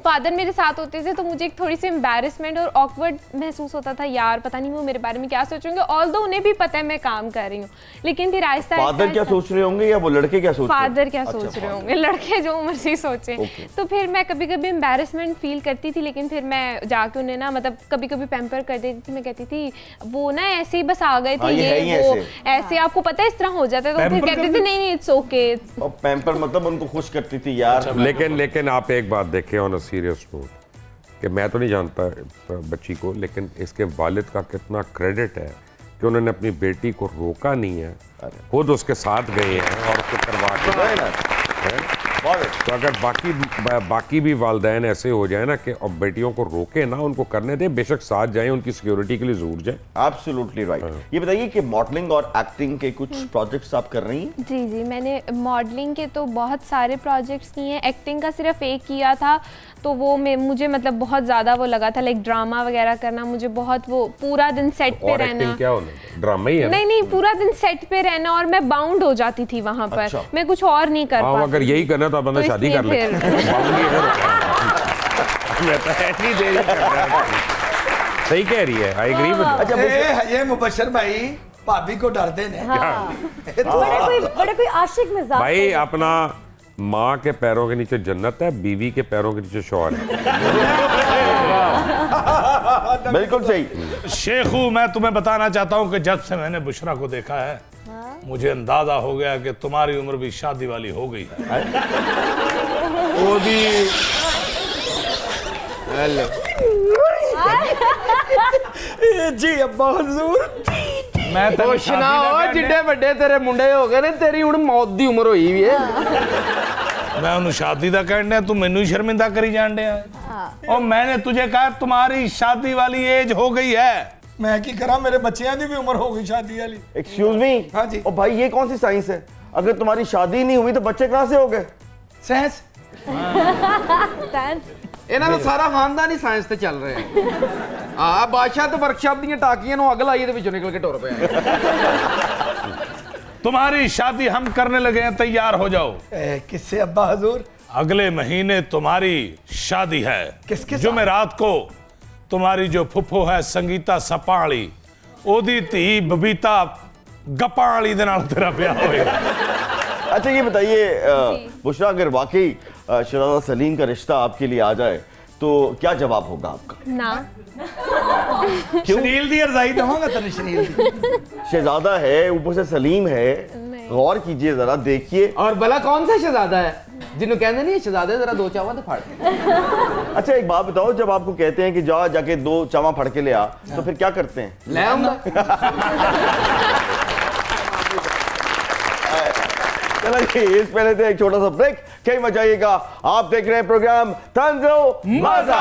फादर मेरे साथ होते थे तो मुझे एक थोड़ी सी एम्बैरेसमेंट और ऑकवर्ड महसूस होता था, यार पता नहीं वो मेरे बारे में क्या सोचेंगे, ऑल्दो उन्हें भी पता है मैं काम कर रही हूँ, लेकिन फिर आहिस्ता फादर क्या सोच रहे होंगे या वो लड़के क्या सोच रहे हैं? फादर क्या सोच रहे होंगे, लड़के जो मर्जी सोचे। तो फिर मैं कभी कभी एम्बैरेसमेंट फील करती थी, लेकिन फिर मैं जाके उन्हें ना मतलब कभी कभी पैम्पर कर देती थी। मैं कहती थी वो ना ऐसे ही बस आ गए थे, ये वो ऐसे आपको पता है इस तरह हो जाता है, तो फिर कहते थे नहीं इट्स ओके। पैम्पर मतलब उनको खुश करती थी यार। लेकिन आप एक बात देखें ऑन अ सीरियस नोट कि मैं तो नहीं जानता बच्ची को, लेकिन इसके वालिद का कितना क्रेडिट है कि उन्होंने अपनी बेटी को रोका नहीं है, खुद उसके साथ गए हैं और उसको करवा के। तो अगर बाकी भी वालिदैन ऐसे हो जाए ना कि अब बेटियों को रोके ना, उनको करने दें, बेशक साथ जाएं, उनकी सिक्योरिटी के लिए जरूर जाएं। Absolutely right. ये बताइए कि मॉडलिंग और एक्टिंग के कुछ प्रोजेक्ट्स आप कर रही हैं? जी जी, मैंने मॉडलिंग के तो बहुत सारे प्रोजेक्ट्स किए हैं, एक्टिंग का सिर्फ एक किया था, तो वो मुझे मतलब बहुत ज़्यादा वो लगा था, लाइक ड्रामा वगैरह करना, मुझे बहुत वो पूरा दिन सेट पे रहना। क्या होना ड्रामा ही है? नहीं, पूरा दिन सेट पे रहना और मैं बाउंड हो जाती थी वहाँ पर। अच्छा। मैं कुछ और नहीं कर पाती। अगर यही करना तो बंदा शादी कर ले। सही कह रही है, आई एग्री विद। अच्छा ये मुबशर भाई भाभी को डर देने। बड़े कोई आशिक मिजाज भाई, अपना माँ के पैरों के नीचे जन्नत है, बीवी के पैरों के नीचे शौहर है। बिल्कुल सही। शेखू, मैं तुम्हें बताना चाहता हूँ कि जब से मैंने बुशरा को देखा है, मुझे अंदाजा हो गया कि तुम्हारी उम्र भी शादी वाली हो गई है। वो भी जी अब्बा हुजूर, मैं तो जिड्डे बड़े तेरे मुंडे हो गए ने, तेरी हुण मौत दी उम्र हुई भी है। मैं उन्हें शादी का कहने, तू मैनू ही शर्मिंदा करी जान दिया। और मैंने तुझे कहा तुम्हारी शादी वाली एज हो गई है। मैं की करा, मेरे बच्चियां की भी उम्र हो गई शादी वाली। Excuse me. हाँ जी। और भाई ये कौन सी साइंस है? अगर तुम्हारी शादी नहीं हुई तो बच्चे कहाँ से हो गए? साइंस। इन्हां दा सारा खानदान ही साइंस ते चल रहे हैं। हाँ, बादशाह तो वर्कशॉप दी टाकियां नु अग लाई ते विचों निकल के टुर पिया। तुम्हारी शादी हम करने लगे हैं, तैयार हो जाओ। किससे अब्बा हुजूर? अगले महीने तुम्हारी शादी है। किसके? जुमेरात को तुम्हारी जो फुफो है संगीता सपाली, ओदी धी बबीता गपाली दे नाल तेरा ब्याह होएगा। अच्छा ये बताइए बुशरा, अगर वाकई शहजादा सलीम का रिश्ता आपके लिए आ जाए तो क्या जवाब होगा आपका? ना। शनील दी रजाई दवांगा तेरे शनील दी। शहजादा है, ऊपर से सलीम है, गौर कीजिए जरा, देखिए। और भला कौन सा शहजादा है जिन्होंने कहते नहीं शहजादे जरा दो चावा तो फाड़। अच्छा एक बात बताओ, जब आपको कहते हैं कि जाके दो चावा फड़ के ले आ, तो फिर क्या करते हैं? ले आऊंगा। चलिए इस पहले थे एक छोटा सा ब्रेक, कहीं मत जाइएगा। आप देख रहे हैं प्रोग्राम तंज़ो मज़ा।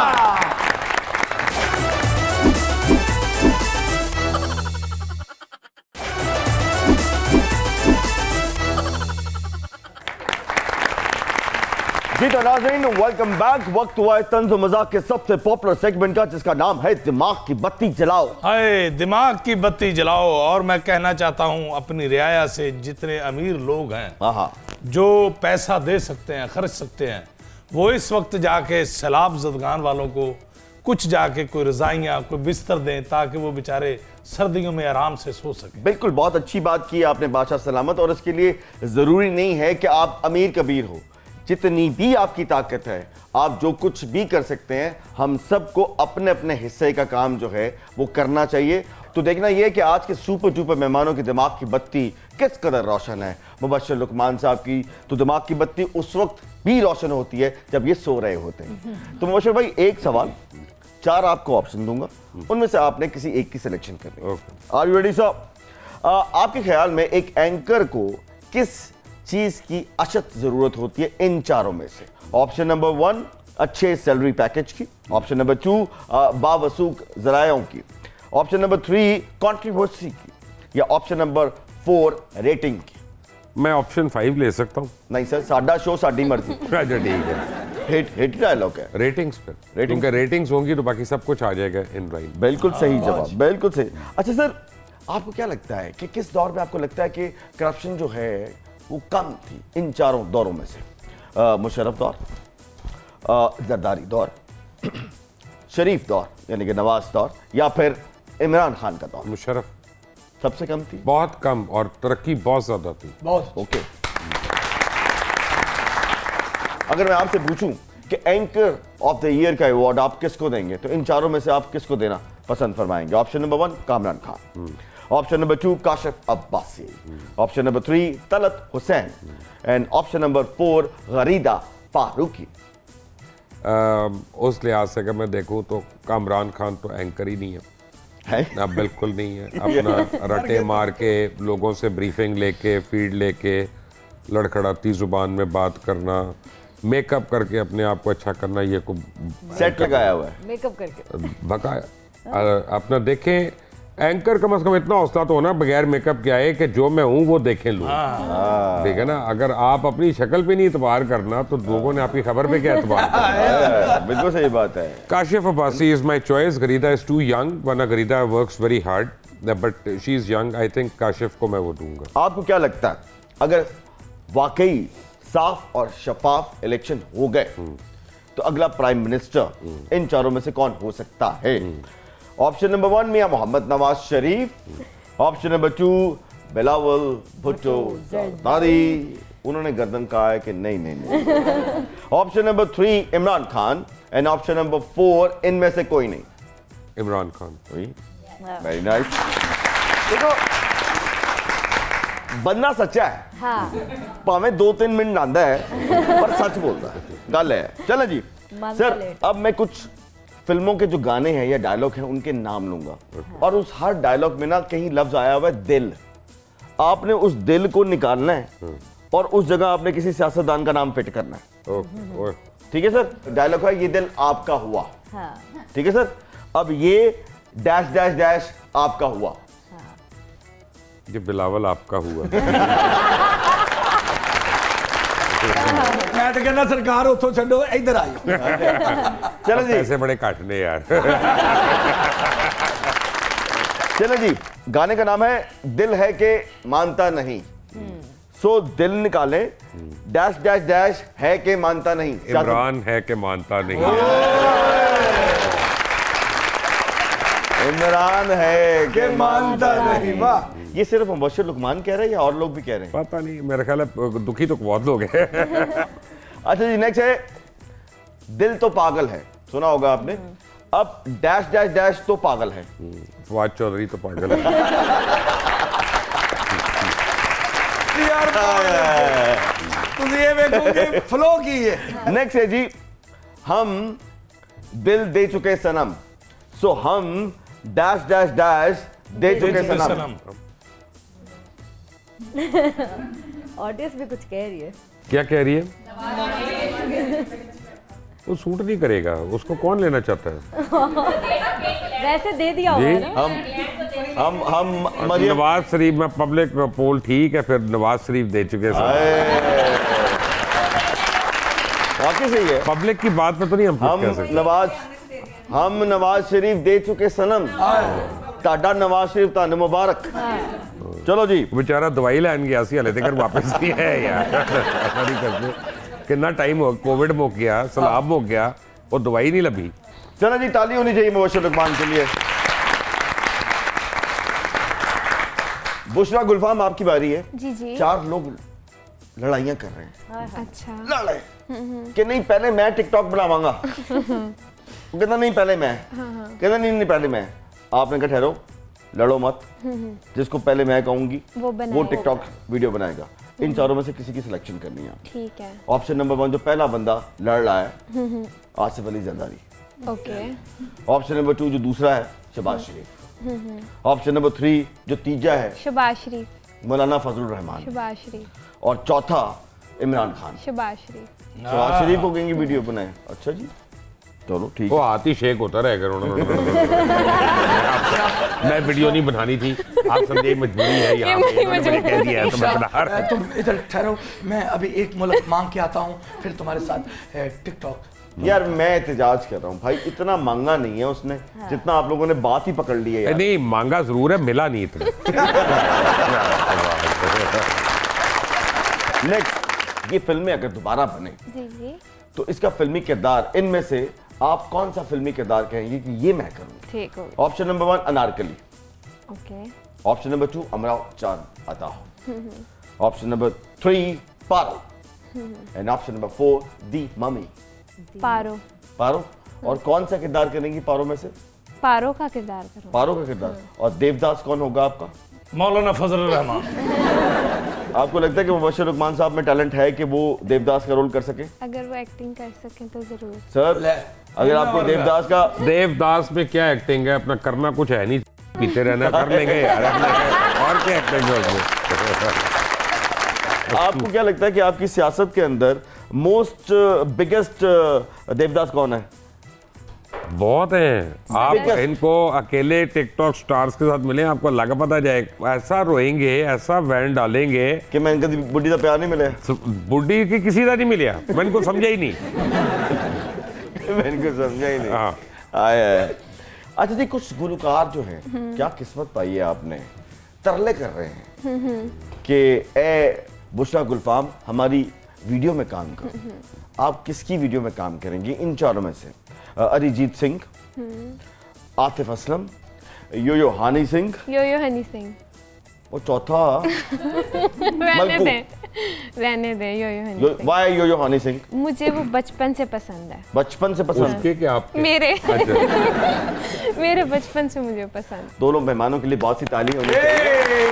जी तो नाज़रीन, वेलकम बैक। वक्त हुआ है तंज़ो मज़ाक के सबसे पॉपुलर सेगमेंट का, जिसका नाम है दिमाग की बत्ती जलाओ। हाय, दिमाग की बत्ती जलाओ। और मैं कहना चाहता हूं अपनी रियाया से, जितने अमीर लोग हैं जो पैसा दे सकते हैं, खर्च सकते हैं, वो इस वक्त जाके सैलाब ज़दगान वालों को कुछ जाके कोई रजाइयाँ, कोई बिस्तर दें, ताकि वो बेचारे सर्दियों में आराम से सो सकें। बिल्कुल, बहुत अच्छी बात की आपने बादशाह सलामत। और इसके लिए ज़रूरी नहीं है कि आप अमीर कबीर हो, जितनी भी आपकी ताकत है आप जो कुछ भी कर सकते हैं। हम सबको अपने अपने हिस्से का काम जो है वो करना चाहिए। तो देखना यह कि आज के सुपर डुपर मेहमानों के दिमाग की बत्ती किस कदर रोशन है। मुबशर लुकमान साहब की तो दिमाग की बत्ती उस वक्त भी रोशन होती है जब ये सो रहे होते हैं। तो मुबशर भाई, एक सवाल, 4 आपको ऑप्शन दूंगा, उनमें से आपने किसी एक की सिलेक्शन करनी। Are you ready sir? आपके ख्याल में एक एंकर को किस चीज की अशद जरूरत होती है इन चारों में से? ऑप्शन नंबर 1 अच्छे सैलरी पैकेज की, ऑप्शन नंबर 2 बावसूख जरायों की, ऑप्शन नंबर 3 कंट्रोवर्सी की, या ऑप्शन नंबर 4 रेटिंग की। मैं ऑप्शन 5 ले सकता हूं? नहीं सर, साडा शो साडी मर्जी। अच्छा ठीक है, हिट डायलॉग है। रेटिंग्स पर, क्योंकि रेटिंग्स होंगी तो बाकी सब कुछ आ जाएगा इन लाइन। बिल्कुल सही जवाब, बिल्कुल सही। अच्छा सर, आपको क्या लगता है कि किस दौर में आपको लगता है कि करप्शन जो है वो कम थी इन चारों दौरों में से? मुशर्रफ दौर, जरदारी दौर, शरीफ दौर यानी कि नवाज दौर, या फिर इमरान खान का दौर? मुशर्रफ सबसे कम थी, बहुत कम, और तरक्की बहुत ज्यादा थी। बहुत। ओके। अगर मैं आपसे पूछूं कि एंकर ऑफ द ईयर का अवार्ड आप किसको देंगे, तो इन चारों में से आप किसको देना पसंद फरमाएंगे? Option number 1 Kamran Khan, option number 2 Kashif Abbasi, option number 3 Talat Hussain, and option number 4 Gharida Farooqi. उस लिहाज से अगर मैं देखूं तो कामरान खान तो एंकर ही नहीं है, ना बिल्कुल नहीं है। अपना रटे मार के लोगों से ब्रीफिंग लेके, फीड लेके, लड़खड़ाती जुबान में बात करना, मेकअप करके अपने आप को अच्छा करना, ये को सेट लगाया हुआ है, मेकअप करके बकाया अपना देखें। एंकर कम से कम इतना हौसला तो होना बगैर मेकअप के आए कि जो मैं हूं वो देखें लोग, ठीक है ना। अगर आप अपनी शक्ल पे नहीं इतबार करना तो लोगों ने आपकी खबर पे क्या इतबार करना। बिल्कुल सही बात है। Kashif Abbasi is my choice. Gharida is too young, वरना Gharida works very hard, but she is young. I think Kashif को मैं वो दूंगा। आपको क्या लगता है अगर वाकई साफ और शफाफ इलेक्शन हो गए तो अगला प्राइम मिनिस्टर इन चारों में से कौन हो सकता है? Option number 1 Mian Muhammad Nawaz Sharif, option number 2 Bilawal Bhutto Zardari, उन्होंने गर्दन कहा है कि नहीं नहीं नहीं। Option number 3 Imran Khan, and option number 4 इनमें से कोई नहीं। इमरान खान। Very nice. देखो बनना सच्चा है, हाँ भावें 2-3 मिनट आंदा है पर सच बोलता है, गल है। चलो जी सर, अब मैं कुछ फिल्मों के जो गाने हैं या डायलॉग हैं उनके नाम लूंगा, और उस हर डायलॉग में ना कहीं लफ्ज आया हुआ है दिल। आपने उस दिल को निकालना है और उस जगह आपने किसी सियासतदान का नाम फिट करना है। ठीक है सर? डायलॉग है ये दिल आपका हुआ, ठीक है सर? अब ये डैश डैश डैश आपका हुआ, ये बिलावल आपका हुआ। मैं तो कहना सरकार उतो छो इधर आई। चलो जी, ऐसे बड़े काटने यार। चलो जी, गाने का नाम है दिल है के मानता नहीं। सो दिल निकालें, डैश डैश डैश है के मानता नहीं। इमरान है के मानता नहीं। इमरान है के मानता नहीं। वाह, ये सिर्फ मुबश्शिर लुकमान कह रहे हैं या और लोग भी कह रहे हैं? पता नहीं, मेरा ख्याल है दुखी तो बहुत लोग हैं। अच्छा जी, नेक्स्ट है दिल तो पागल है, सुना होगा आपने। अब डैश डैश डैश तो पागल है। फवाद चौधरी तो पागल है। फ्लो की है। नेक्स्ट है जी हम दिल दे चुके सनम। सो हम डैश डैश डैश दे चुके सनम। ऑडियंस भी कुछ कह रही है। क्या कह रही है? वो सूट नहीं करेगा, उसको कौन लेना चाहता है? वैसे दे दिया होगा ना। हम मरियम नवाज शरीफ में पब्लिक पोल ठीक है, फिर नवाज शरीफ दे चुके हैं। वाकई सही है। पब्लिक की बात पे तो नहीं हम कह सकते। हम नवाज शरीफ दे चुके सनम, ताडा नवाज शरीफ ताने मुबारक। चलो जी, बेचारा दवाई लैन गया सी, हले तक वापस नहीं है यार। ऐसा नहीं करते। कितना टाइम हो, कोविड मुक गया, सलाब मुक गया, और दवाई नहीं लभी। चलो जी, ताली होनी चाहिए मुबश्शिर लुकमान के लिए। बुशरा गुलफाम, आपकी बारी है। जी जी। 4 लोग लड़ाइयां कर रहे हैं। अच्छा। लड़े कि नहीं पहले मैं टिकटॉक बनावांगा। वो कहता नहीं पहले मैं, कहता नहीं पहले मैं। आपने कहा ठहरो, लड़ो मत, जिसको पहले मैं कहूंगी वो टिकटॉक वीडियो बनाएगा। इन चारों में से किसी की सिलेक्शन करनी है। ठीक है। ऑप्शन नंबर 1 जो पहला बंदा लड़ रहा है Asif Ali Zardari. Okay. Option number 2 जो दूसरा है शहबाज शरीफ। ऑप्शन नंबर 3 जो तीजा है शहबाज शरीफ, मौलाना फजलुर रहमान। शहबाज शरीफ। और चौथा इमरान खान। शहबाज शरीफ। शहबाज शरीफ को कहेंगे वीडियो बनाए। अच्छा जी, चलो ठीक वो है। आती शेख होता रहेगा। मैं वीडियो नहीं बनानी थी, आप समझे मजबूरी है यहाँ पे, मुझे कह दिया है तो मैं बना रहा हूं। तुम इधर ठहरो, मैं अभी एक मुल्क मांग के आता हूँ, फिर तुम्हारे साथ टिकटॉक। यार मैं एहतजाज कर रहा हूँ भाई, इतना मांगा नहीं है उसने जितना आप लोगों ने बात ही पकड़ ली है यार। नहीं, मांगा जरूर है, मिला नहीं इतना। नेक्स्ट, ये फिल्में अगर दोबारा बने जी जी। तो इसका फिल्मी किरदार, इनमें से आप कौन सा फिल्मी किरदार कहेंगे कि ये मैं करूंगा? ठीक हो option number 1 Anarkali, okay, option number 2 Umrao चांद अता, option number 3 Paro, and option number 4 the mummy. Paro. Paro, और कौन सा किरदार करेंगी पारो में से? पारो का किरदार करो। पारो का किरदार। और देवदास कौन होगा आपका? मौलाना फजल रहमान। आपको लगता है कि मुबश्शिर लुकमान साहब में टैलेंट है कि वो देवदास का रोल कर सके? अगर वो एक्टिंग कर सकें तो जरूर। सर अगर आपको देवदास में क्या एक्टिंग है, अपना करना कुछ है नहीं, पीते रहना, कर लेंगे यार और क्या एक्टिंग है। आपको क्या लगता है कि आपकी सियासत के अंदर मोस्ट बिगेस्ट देवदास कौन है? बहुत हैं। आप इनको अकेले टिकटॉक स्टार्स के साथ मिले, आपको लगा पता जाए, ऐसा रोएंगे, ऐसा वैन डालेंगे कि मैं इनका बुड्ढी का प्यार नहीं मिले। बुड्ढी की किसी का नहीं मिला, मैं इनको समझा ही नहीं। मैं इनको समझा ही नहीं। हाँ। आया। अच्छा जी, कुछ गुलकार जो हैं, क्या किस्मत पाई है आपने, तरले कर रहे हैं कि ए बुशरा गुलफाम हमारी वीडियो में काम करो। आप किसकी वीडियो में काम करेंगे इन चारों में से? अरिजीत सिंह, आतिफ असलम, यो हनी सिंह, यो हनी सिंह, और चौथा रहने दे Yo Honey Singh. Why Yo Honey Singh? मुझे वो बचपन से पसंद है। बचपन से पसंद? उसके क्या आपके? मेरे अच्छा। मेरे बचपन से मुझे पसंद। दोनों मेहमानों के लिए बहुत सी ताली होनी चाहिए।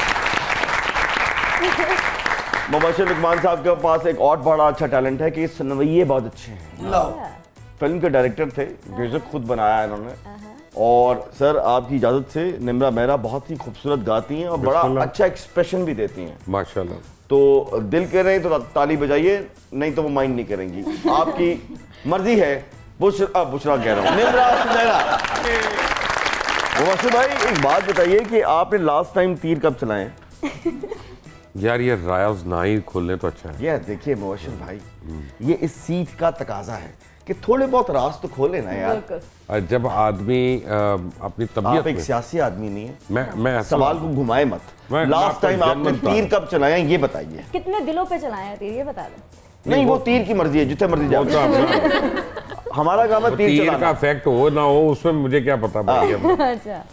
मुबश्शिर लुकमान साहब के पास एक और बड़ा अच्छा टैलेंट है कि सनवैये बहुत अच्छे हैं। फिल्म के डायरेक्टर थे, म्यूजिक खुद बनाया इन्होंने। और सर आपकी इजाजत से निम्रा मेहरा बहुत ही खूबसूरत गाती हैं और बड़ा अच्छा एक्सप्रेशन भी देती हैं माशाल्लाह। तो दिल कर रहे हैं तो ताली बजाइए, नहीं तो वो माइंड नहीं करेंगी। आपकी मर्जी है। बुशरा कह रहा हूँ, निम्रा मेहरा। मुबश्शिर भाई एक बात बताइए कि आपने लास्ट टाइम तीर कब चलाए? यार ये रायज ना ही खोलने तो अच्छा है। ये देखिए मुबश्शिर भाई, ये इस सीट का तकाजा है कि थोड़े बहुत राज तो खोले ना यार। जब आदमी अपनी तबीयत आप एक सियासी आदमी नहीं है, मैं सवाल को घुमाए मत। लास्ट टाइम आपने तीर कब चलाया ये बताइए। कितने दिलों पे चलाया है तीर, ये बता दो। नहीं वो तीर की मर्जी है, जितने मर्जी जाओ। हमारा काम है तीर चलाना। का इफेक्ट हो ना हो उसमें मुझे क्या पता भाई। अच्छा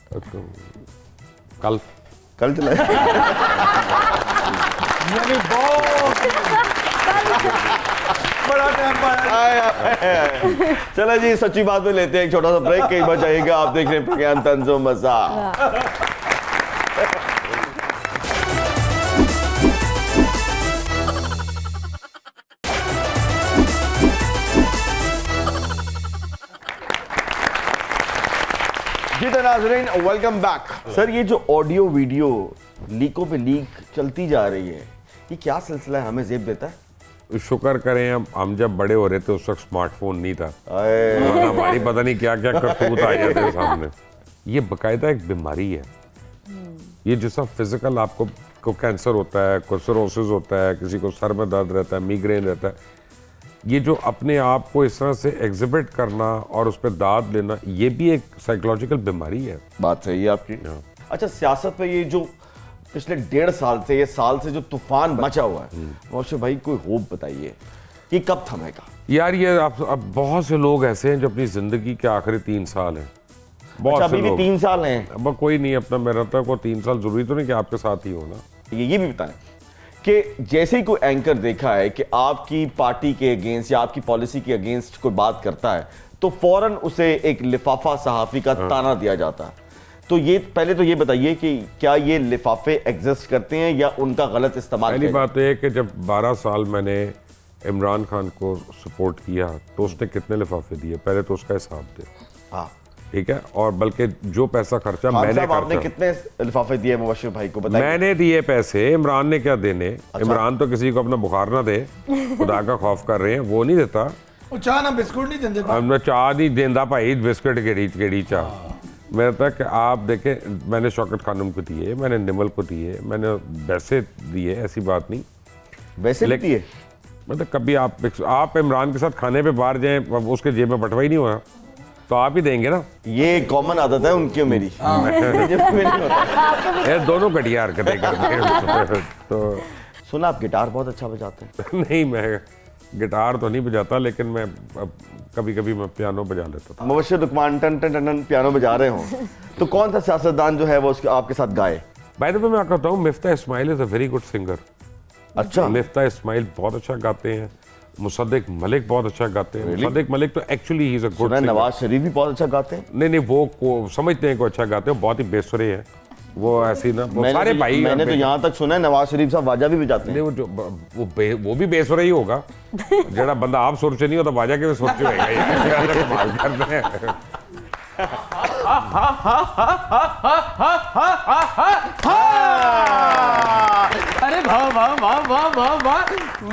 कल चलाए। बड़ा टाइम। चलो जी सच्ची बात में लेते हैं एक छोटा सा ब्रेक। कई बार जाएगा, आप देख रहे हैं प्रोग्राम तंज़ो मज़ा। जी तो नाज़रीन वेलकम बैक। सर ये जो ऑडियो वीडियो लीकों पे लीक चलती जा रही है, ये क्या सिलसिला है, हमें ज़ेब देता है? शुक्र करें हम जब बड़े हो रहे थे उस वक्त स्मार्टफोन नहीं था, हमारी पता नहीं क्या क्या करतूत आ जाते सामने। ये बाकायदा एक बीमारी है। ये जैसा फिजिकल आपको कैंसर होता है, कोर्सोरोसिस होता है, किसी को सर में दर्द रहता है, माइग्रेन रहता है, ये जो अपने आप को इस तरह से एग्जिबिट करना और उस पर दाद लेना, ये भी एक साइकोलॉजिकल बीमारी है। बात सही है आपकी। अच्छा सियासत पे ये जो पिछले 1.5 साल से, ये साल से जो तूफान मचा हुआ है, मुबश्शिर भाई कोई होप बताइए कि कब थमेगा? यार ये अब बहुत से लोग ऐसे हैं जो अपनी जिंदगी के आखिरी 3 साल हैं। बहुत अच्छा, अभी भी 3 साल हैं। अब कोई नहीं अपना, मेरा तो को 3 साल जरूरी तो नहीं कि आपके साथ ही हो ना। ये भी बताएं कि जैसे ही कोई एंकर देखा है कि आपकी पार्टी के अगेंस्ट या आपकी पॉलिसी के अगेंस्ट कोई बात करता है तो फौरन उसे एक लिफाफा सहाफी का ताना दिया जाता है। तो ये पहले तो ये बताइए कि क्या ये लिफाफे एग्जिस्ट करते हैं या उनका गलत इस्तेमाल? पहली बात है कि जब 12 साल मैंने इमरान खान को सपोर्ट किया तो उसने कितने लिफाफे दिए, पहले तो उसका हिसाब दे। हाँ ठीक है, और बल्कि जो पैसा खर्चा मैंने आपने कितने लिफाफे दिए मुबश्शिर भाई को बताइए? मैंने दिए पैसे, इमरान ने क्या देने? अच्छा? इमरान तो किसी को अपना बुखार ना दे, खुदा का खौफ कर रहे हैं, वो नहीं देता। वो चाह ना बिस्कुट नहीं देंगे, हमने चाह नहीं देंदा भाई, बिस्किट केड़ी चाह। मेरे तक आप देखें, मैंने शौकत खानम को दिए, मैंने निमल को दिए, मैंने वैसे दिए, ऐसी बात नहीं वैसे दिए। मतलब कभी आप इमरान के साथ खाने पे बाहर जाएं, उसके जेब में बटवा ही नहीं हुआ तो आप ही देंगे ना। ये कॉमन आदत है उनकी मेरी। ये दोनों घटिया हरकतें करते हैं। तो सुना आप गिटार बहुत अच्छा बजाते हैं? नहीं, मैं गिटार तो नहीं बजाता, लेकिन मैं कभी कभी मैं पियानो बजा लेता था। मुबश्शिर लुकमान टन टन टन टन पियानो बजा रहे हो तो कौन सा सियासतदान जो है वो आपके साथ गाए? बाय द वे मैं कहता हूँ Miftah Ismail is a very good singer. अच्छा, मिफ्ता इस्माइल बहुत अच्छा गाते हैं, मुसद्दिक मलिक बहुत अच्छा गाते हैं। मुसद्दिक मलिक तो actually he is a good singer. Nawaz Sharif भी बहुत अच्छा गाते हैं। नहीं, वो समझते हैं को अच्छा गाते हैं, बहुत ही बेसुरे हैं वो, ऐसी ना वो सारे भाई। मैंने तो यहाँ तक सुना है नवाज शरीफ साहब वाजा भी बजाते हैं। नहीं, वो भी बेसुरा ही होगा। जड़ा बंदा आप सुर से नहीं होता वाजा के सुर से होगा। अरे वाह वाह वाह वाह वाह वाह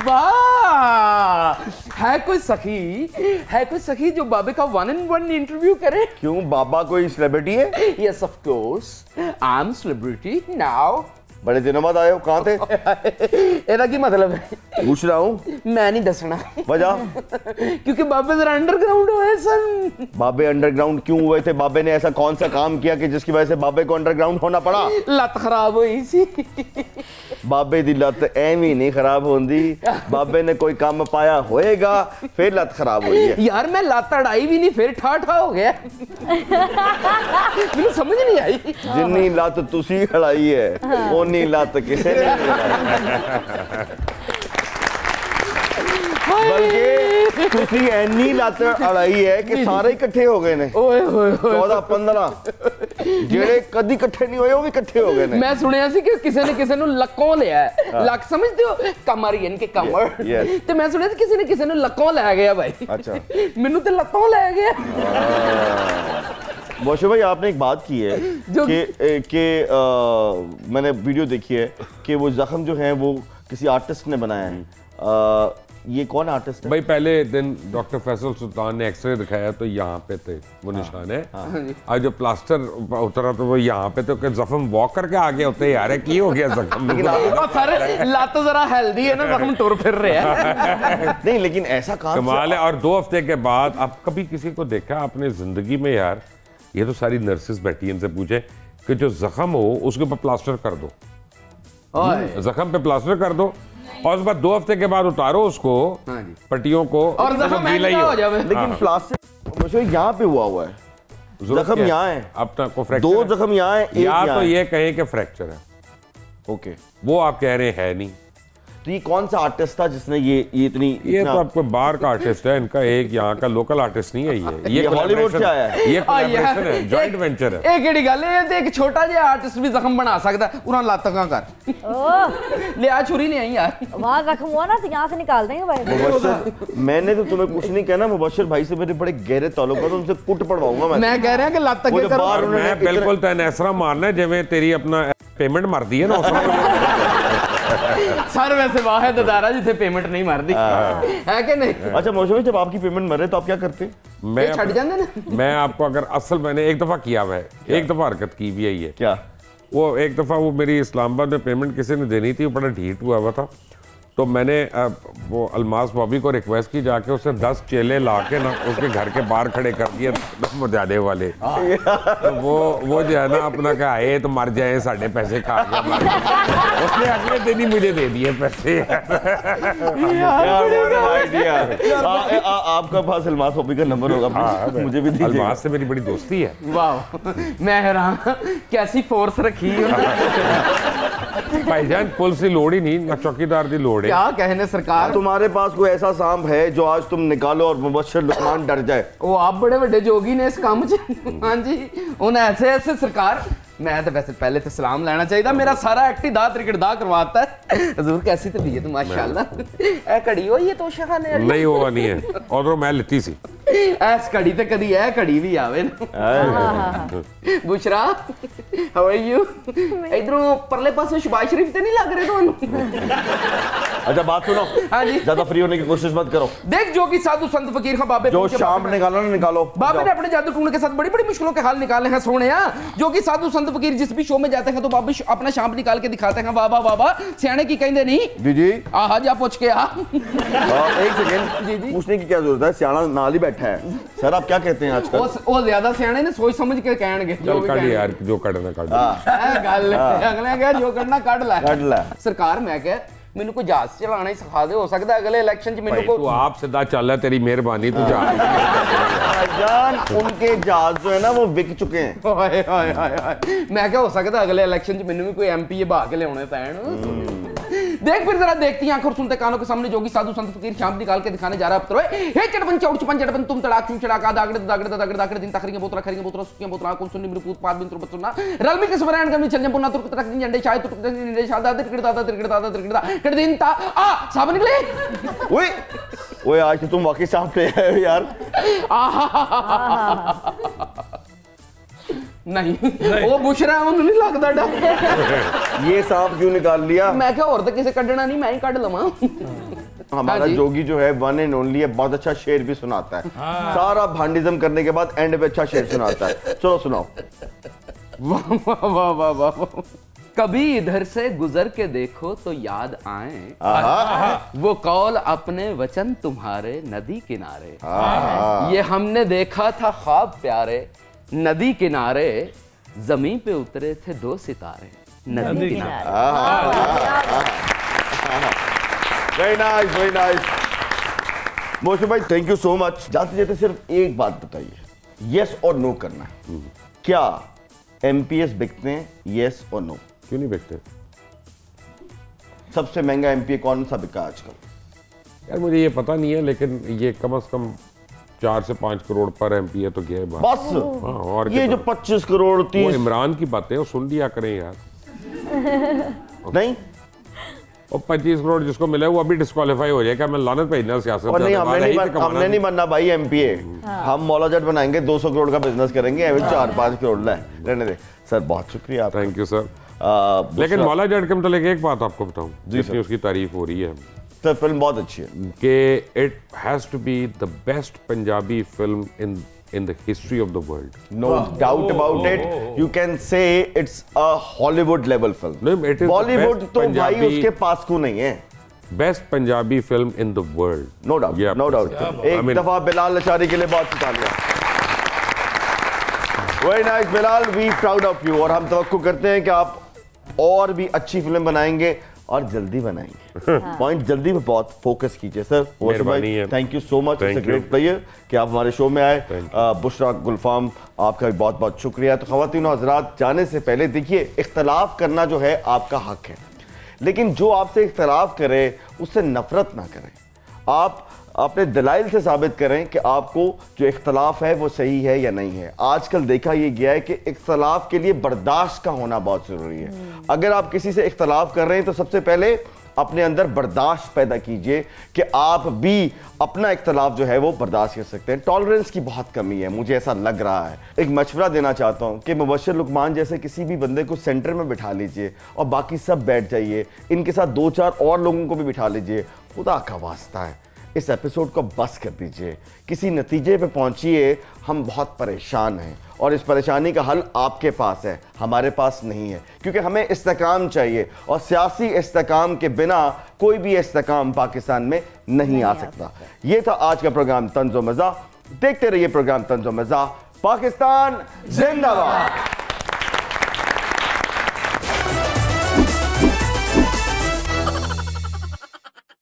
वाह। है कोई सखी जो बाबे का 1-on-1 इंटरव्यू करे? क्यों, बाबा कोई सेलिब्रिटी है? Yes of course, I am celebrity now. बड़े दिनों बाद आए हो, कहाँ थे? एदा की मतलब है? पूछ रहा हूँ। मैं नहीं दसना। वजह? क्योंकि बाबे जरा अंडरग्राउंड हुए सन। बाबे अंडरग्राउंड क्यों हुए थे? बाबे ने ऐसा कौन सा काम किया कि जिसकी वजह से बाबे को अंडरग्राउंड होना पड़ा? लत खराब हुई सी। बाबे दी लत एवं नहीं खराब होंदी, बाबे ने कोई काम पाया होएगा फिर लत खराब हुई है। यार मैं लत अड़ाई भी नहीं, फिर ठा हो गया। मुझे समझ नहीं आई। जिन्नी लत तुसी खड़ाई है ओनी लत किसे ने बल्कि तुसी ऐनी लत अड़ाई है कि सारे इकट्ठे हो गए ने। 14-15 ਜਿਹੜੇ कदी इकट्ठे नहीं होए वो भी इकट्ठे हो गए ने। मैं सुनिया सी कि किसी ने किसी ਨੂੰ ਲੱਕੋਂ ਲਿਆ ਹੈ। ਲੱਕ समझते हो, कमर यानी कि कमर। ਤੇ मैं सुनिया किसी ने किसी ਨੂੰ ਲੱਕੋਂ ਲੈ ਗਿਆ भाई। अच्छा, ਮੈਨੂੰ ਤੇ ਲੱਕੋਂ ਲੈ ਗਿਆ। मोशे भाई आपने एक बात की है कि मैंने वीडियो देखी है कि वो जख्म जो है वो किसी आर्टिस्ट ने बनाया है। ये कौन आर्टिस्ट है? भाई पहले दिन डॉक्टर फैसल सुल्तान ने एक्सरे दिखाया तो यहाँ पे थे वो निशान है। और जो प्लास्टर उतरा तो वो यहाँ पे तो जख्म वॉक करके आगे होते यार की हो गया जख्म। सारे लात जरा हेल्दी है ना, जख्म टुर फिर रहे हैं। नहीं लेकिन ऐसा कमाल है। और 2 हफ्ते के बाद आप कभी किसी को देखा आपने जिंदगी में? यार ये तो सारी नर्सेस बैठी हैं, इनसे पूछे कि जो जख्म हो उसके ऊपर प्लास्टर कर दो, जख्म पे प्लास्टर कर दो और उसके बाद 2 हफ्ते के बाद उतारो उसको पट्टियों को और जख्म गीला ही हो जाए। लेकिन प्लास्टर यहाँ पे हुआ है, जख्म यहाँ है, अपना को फ्रैक्चर 2 जख्म यहाँ है, या तो ये कहें कि फ्रैक्चर है। ओके, वो आप कह रहे हैं नहीं। तो ये कौन सा आर्टिस्ट था जिसने ये तो आपको बाहर का आर्टिस्ट है, इनका एक यहाँ का लोकल आर्टिस्ट नहीं है। ये हॉलीवुड से आया है, ये कोलैबोरेशन है, जॉइंट वेंचर है। एक केड़ी गल है, एक छोटा जिहा आर्टिस्ट भी जख्म बना सकता है। उन्हां लत का कर ले आ, छुरी नहीं आई यार, वहां जख्म हुआ ना तो यहाँ से निकाल देंगे भाई। मुबश्शिर, मैंने तो तुम्हें कुछ नहीं कहना। मुबश्शिर भाई से मेरे बड़े गहरे ताल्लुक है, तो उनसे कुट पड़वाऊंगा मैं कह रहा कि लत के कर। मैं बिल्कुल तैन ऐसा मारना जिवें तेरी अपना पेमेंट मर दी है ना। सर वैसे वाहिद अदारा जिथे पेमेंट नहीं मारती है कि नहीं? अच्छा मोशे भाई, जब आपकी पेमेंट मर रहे तो आप क्या करते? मैं छट जाते ना। मैं आपको अगर असल मैंने एक दफा किया हुआ है, एक दफा हरकत की भी है। क्या? वो एक दफा वो मेरी इस्लामाबाद में पेमेंट किसी ने देनी थी, वो बड़ा ढीठ हुआ था, तो मैंने वो अलमास बॉबी को रिक्वेस्ट की जाके उसने 10 चेले ला के ना उसके घर के बाहर खड़े कर दिए मुजादे वाले। तो वो जो है ना अपना क्या है तो मर जाए, साढ़े पैसे खा के मर जाए। उसने अगले दिन ही मुझे दे दिए पैसे। आपका पास अलमास बॉबी का नंबर होगा? मुझे भी दीजिए। अलमास से मेरी बड़ी दोस्ती है। वाह, मैं हैरान, कैसी फोर्स रखी भाईजान। पुलिस की लोड़ ही नहीं, ना चौकीदार की लोड़ है। क्या कहने सरकार, तुम्हारे पास कोई ऐसा सांप है जो आज तुम निकालो और मुबश्शिर लुकमान डर जाए? वो आप बड़े बड़े जोगी ने इस काम च। हाँ जी, उन्हें ऐसे सरकार। मैं तो वैसे पहले तो सलाम लेना चाहिए, मेरा सारा एक्ट ही दा तरीके दा करवाता है। हजूर कैसी तबीयत माशाल्लाह। ए कड़ी हो ये तो शहाने नहीं हुआ नहीं है, और मैं लेती सी ऐस कड़ी ते कदी ए कड़ी भी आवे ना। Bushra, how are you? इधरों परले पासे शबाज शरीफ ते नहीं लग रहे तो? अच्छा बात सुनो। हाँ जी, ज्यादा फ्री होने की कोशिश मत करो। देख जो कि साधु संत फकीर खां बाबे जो शाम निकालो ना निकालो। बाबे ने अपने जादू टूने के साथ बड़ी बड़ी मुश्किलों के हाल निकाले हैं सोनिया। जो कि साधु संत फकीर जिस भी शो में जाते हैं तो बाबे अपना शाम निकाल के दिखाते हैं। वाह वाह वाह वाह, सियाने की कहते नहीं जी जी। आहा जा पूछ के आ। एक सेकंड जी जी, पूछने की क्या जरूरत है, सियाना नाल ही बैठा है। सर आप क्या कहते हैं आजकल? वो ज्यादा सियाने ने सोच समझ के कहणगे। चल काट यार, जो काटना काट। गल अगले कह जो करना काट ला। काट ला। सरकार मैं कह मैनू कोई जहाज चलाना ही सिखा दे, हो सकता है अगले इलेक्शन च मैनू तू आप सीधा चल है, तेरी मेहरबानी तू जा। जान उनके जहाज जो है ना वो बिक चुके हैं। हाय हाय हाय हाय, मैं क्या हो सकता है अगले इलेक्शन च मैनू भी कोई एमपी बहा के लियाने पैण। देख फिर जरा देखती आंख और सुनते कानों के सामने जोगी साधु संत फकीर शाम निकाल के दिखाने जा रहा है पुत्रों। हे चटपन चौड़ चपन चटपन तुम तड़ाक चूं चड़ाका दागड़े दागड़े दागड़े दागड़े दिन तखरियां बोतरा खरियां बोतरा सुकियां बोतरा कौन सुननी मृपूत पाद बिन तुरबत सुनना रलमी के समरायण करनी चलने पुन्ना तुरक तक दिन झंडे शायद तुरक दिन झंडे शादा तिरकड़दा कर दिन ता आ सब निकले। ओए ओए आज तो तुम वाकई सामने आए हो यार। नहीं वो बुशरा उन्हें नहीं लगता डर। ये सांप क्यों निकाल लिया? मैं क्या और तो किसे कढ़ना नहीं, मैं ही कढ़ लवा। हमारा जोगी जो है वन एंड ओनली है, बहुत अच्छा शेर भी सुनाता है। सारा भांडिज्म करने के बाद एंड पे अच्छा शेर सुनाता है। चलो सुनाओ। वाह वाह वाह वाह वाह। कभी इधर से गुजर के देखो तो याद आए वो कौल अपने वचन तुम्हारे नदी किनारे। ये हमने देखा था ख्वाब प्यारे, नदी किनारे जमीन पे उतरे थे दो सितारे नदी किनारे। Very nice very nice. मोशे भाई थैंक यू सो मच। जाते जाते सिर्फ एक बात बताइए, यस और नो करना है। क्या एमपीएस बिकते हैं? यस और नो? क्यों नहीं बिकते? सबसे महंगा एमपीए कौन सा बिका आजकल? यार मुझे ये पता नहीं है, लेकिन ये कम से कम 4 से 5 करोड़ पर एमपीए तो गया है बस। हाँ, और ये जो 25 करोड़ 30 वो इमरान की बातें वो सुन लिया करें यार। नहीं और 25 करोड़ जिसको मिले वो अभी डिस्क्वालीफाई हो जाए। क्या मैं लानत भेजना सियासत? और नहीं, हमने नहीं बनना भाई एमपीए। हम मौलाजट बनाएंगे, 200 करोड़ का बिजनेस करेंगे, 4-5 करोड़ रहने दे। सर बहुत शुक्रिया। Thank you sir. लेकिन मौला जट के मतलब एक बात आपको बताऊं जिसकी उसकी तारीफ हो रही है सर, फिल्म बहुत अच्छी है कि it has to be the best Punjabi film in the history of the world. No doubt about it. You can say it's a Hollywood level film. No, it is Bollywood तो भाई उसके पास को नहीं है। Best Punjabi film in the world. No doubt. Yeah, no doubt. एक दफा बिलाल लचारी के लिए बहुत शुक्रिया। Very nice Bilal, we proud of you। और हम तवक्को करते हैं कि आप और भी अच्छी फिल्म बनाएंगे और जल्दी बनाएंगे। पॉइंट जल्दी पे बहुत फोकस कीजिए sir. Thank you so much, it's a great player कि आप हमारे शो में आए। बुशरा गुलफाम आपका भी बहुत बहुत शुक्रिया। तो ख़वातीन और हज़रात, जाने से पहले देखिए, इख्तलाफ करना जो है आपका हक है, लेकिन जो आपसे इख्तलाफ करे उससे नफरत ना करें। आप अपने दलाइल से साबित करें कि आपको जो इख्तलाफ है वो सही है या नहीं है। आजकल देखा ये गया है कि इख्तलाफ के लिए बर्दाश्त का होना बहुत ज़रूरी है। अगर आप किसी से इख्तलाफ कर रहे हैं तो सबसे पहले अपने अंदर बर्दाश्त पैदा कीजिए कि आप भी अपना इख्तलाफ जो है वो बर्दाश्त कर सकते हैं। टॉलरेंस की बहुत कमी है, मुझे ऐसा लग रहा है। एक मशवरा देना चाहता हूँ कि मुबश्शिर लुकमान जैसे किसी भी बंदे को सेंटर में बिठा लीजिए और बाकी सब बैठ जाइए, इनके साथ 2-4 और लोगों को भी बिठा लीजिए। खुदा का वास्ता है, इस एपिसोड को बस कर दीजिए, किसी नतीजे पे पहुंचिए। हम बहुत परेशान हैं और इस परेशानी का हल आपके पास है, हमारे पास नहीं है, क्योंकि हमें इस्तेकाम चाहिए और सियासी इस्तेकाम के बिना कोई भी इस्तेकाम पाकिस्तान में नहीं आ सकता। ये था आज का प्रोग्राम तंज़ो मज़ा। देखते रहिए प्रोग्राम तंज़ो मज़ा। पाकिस्तान जिंदाबाद।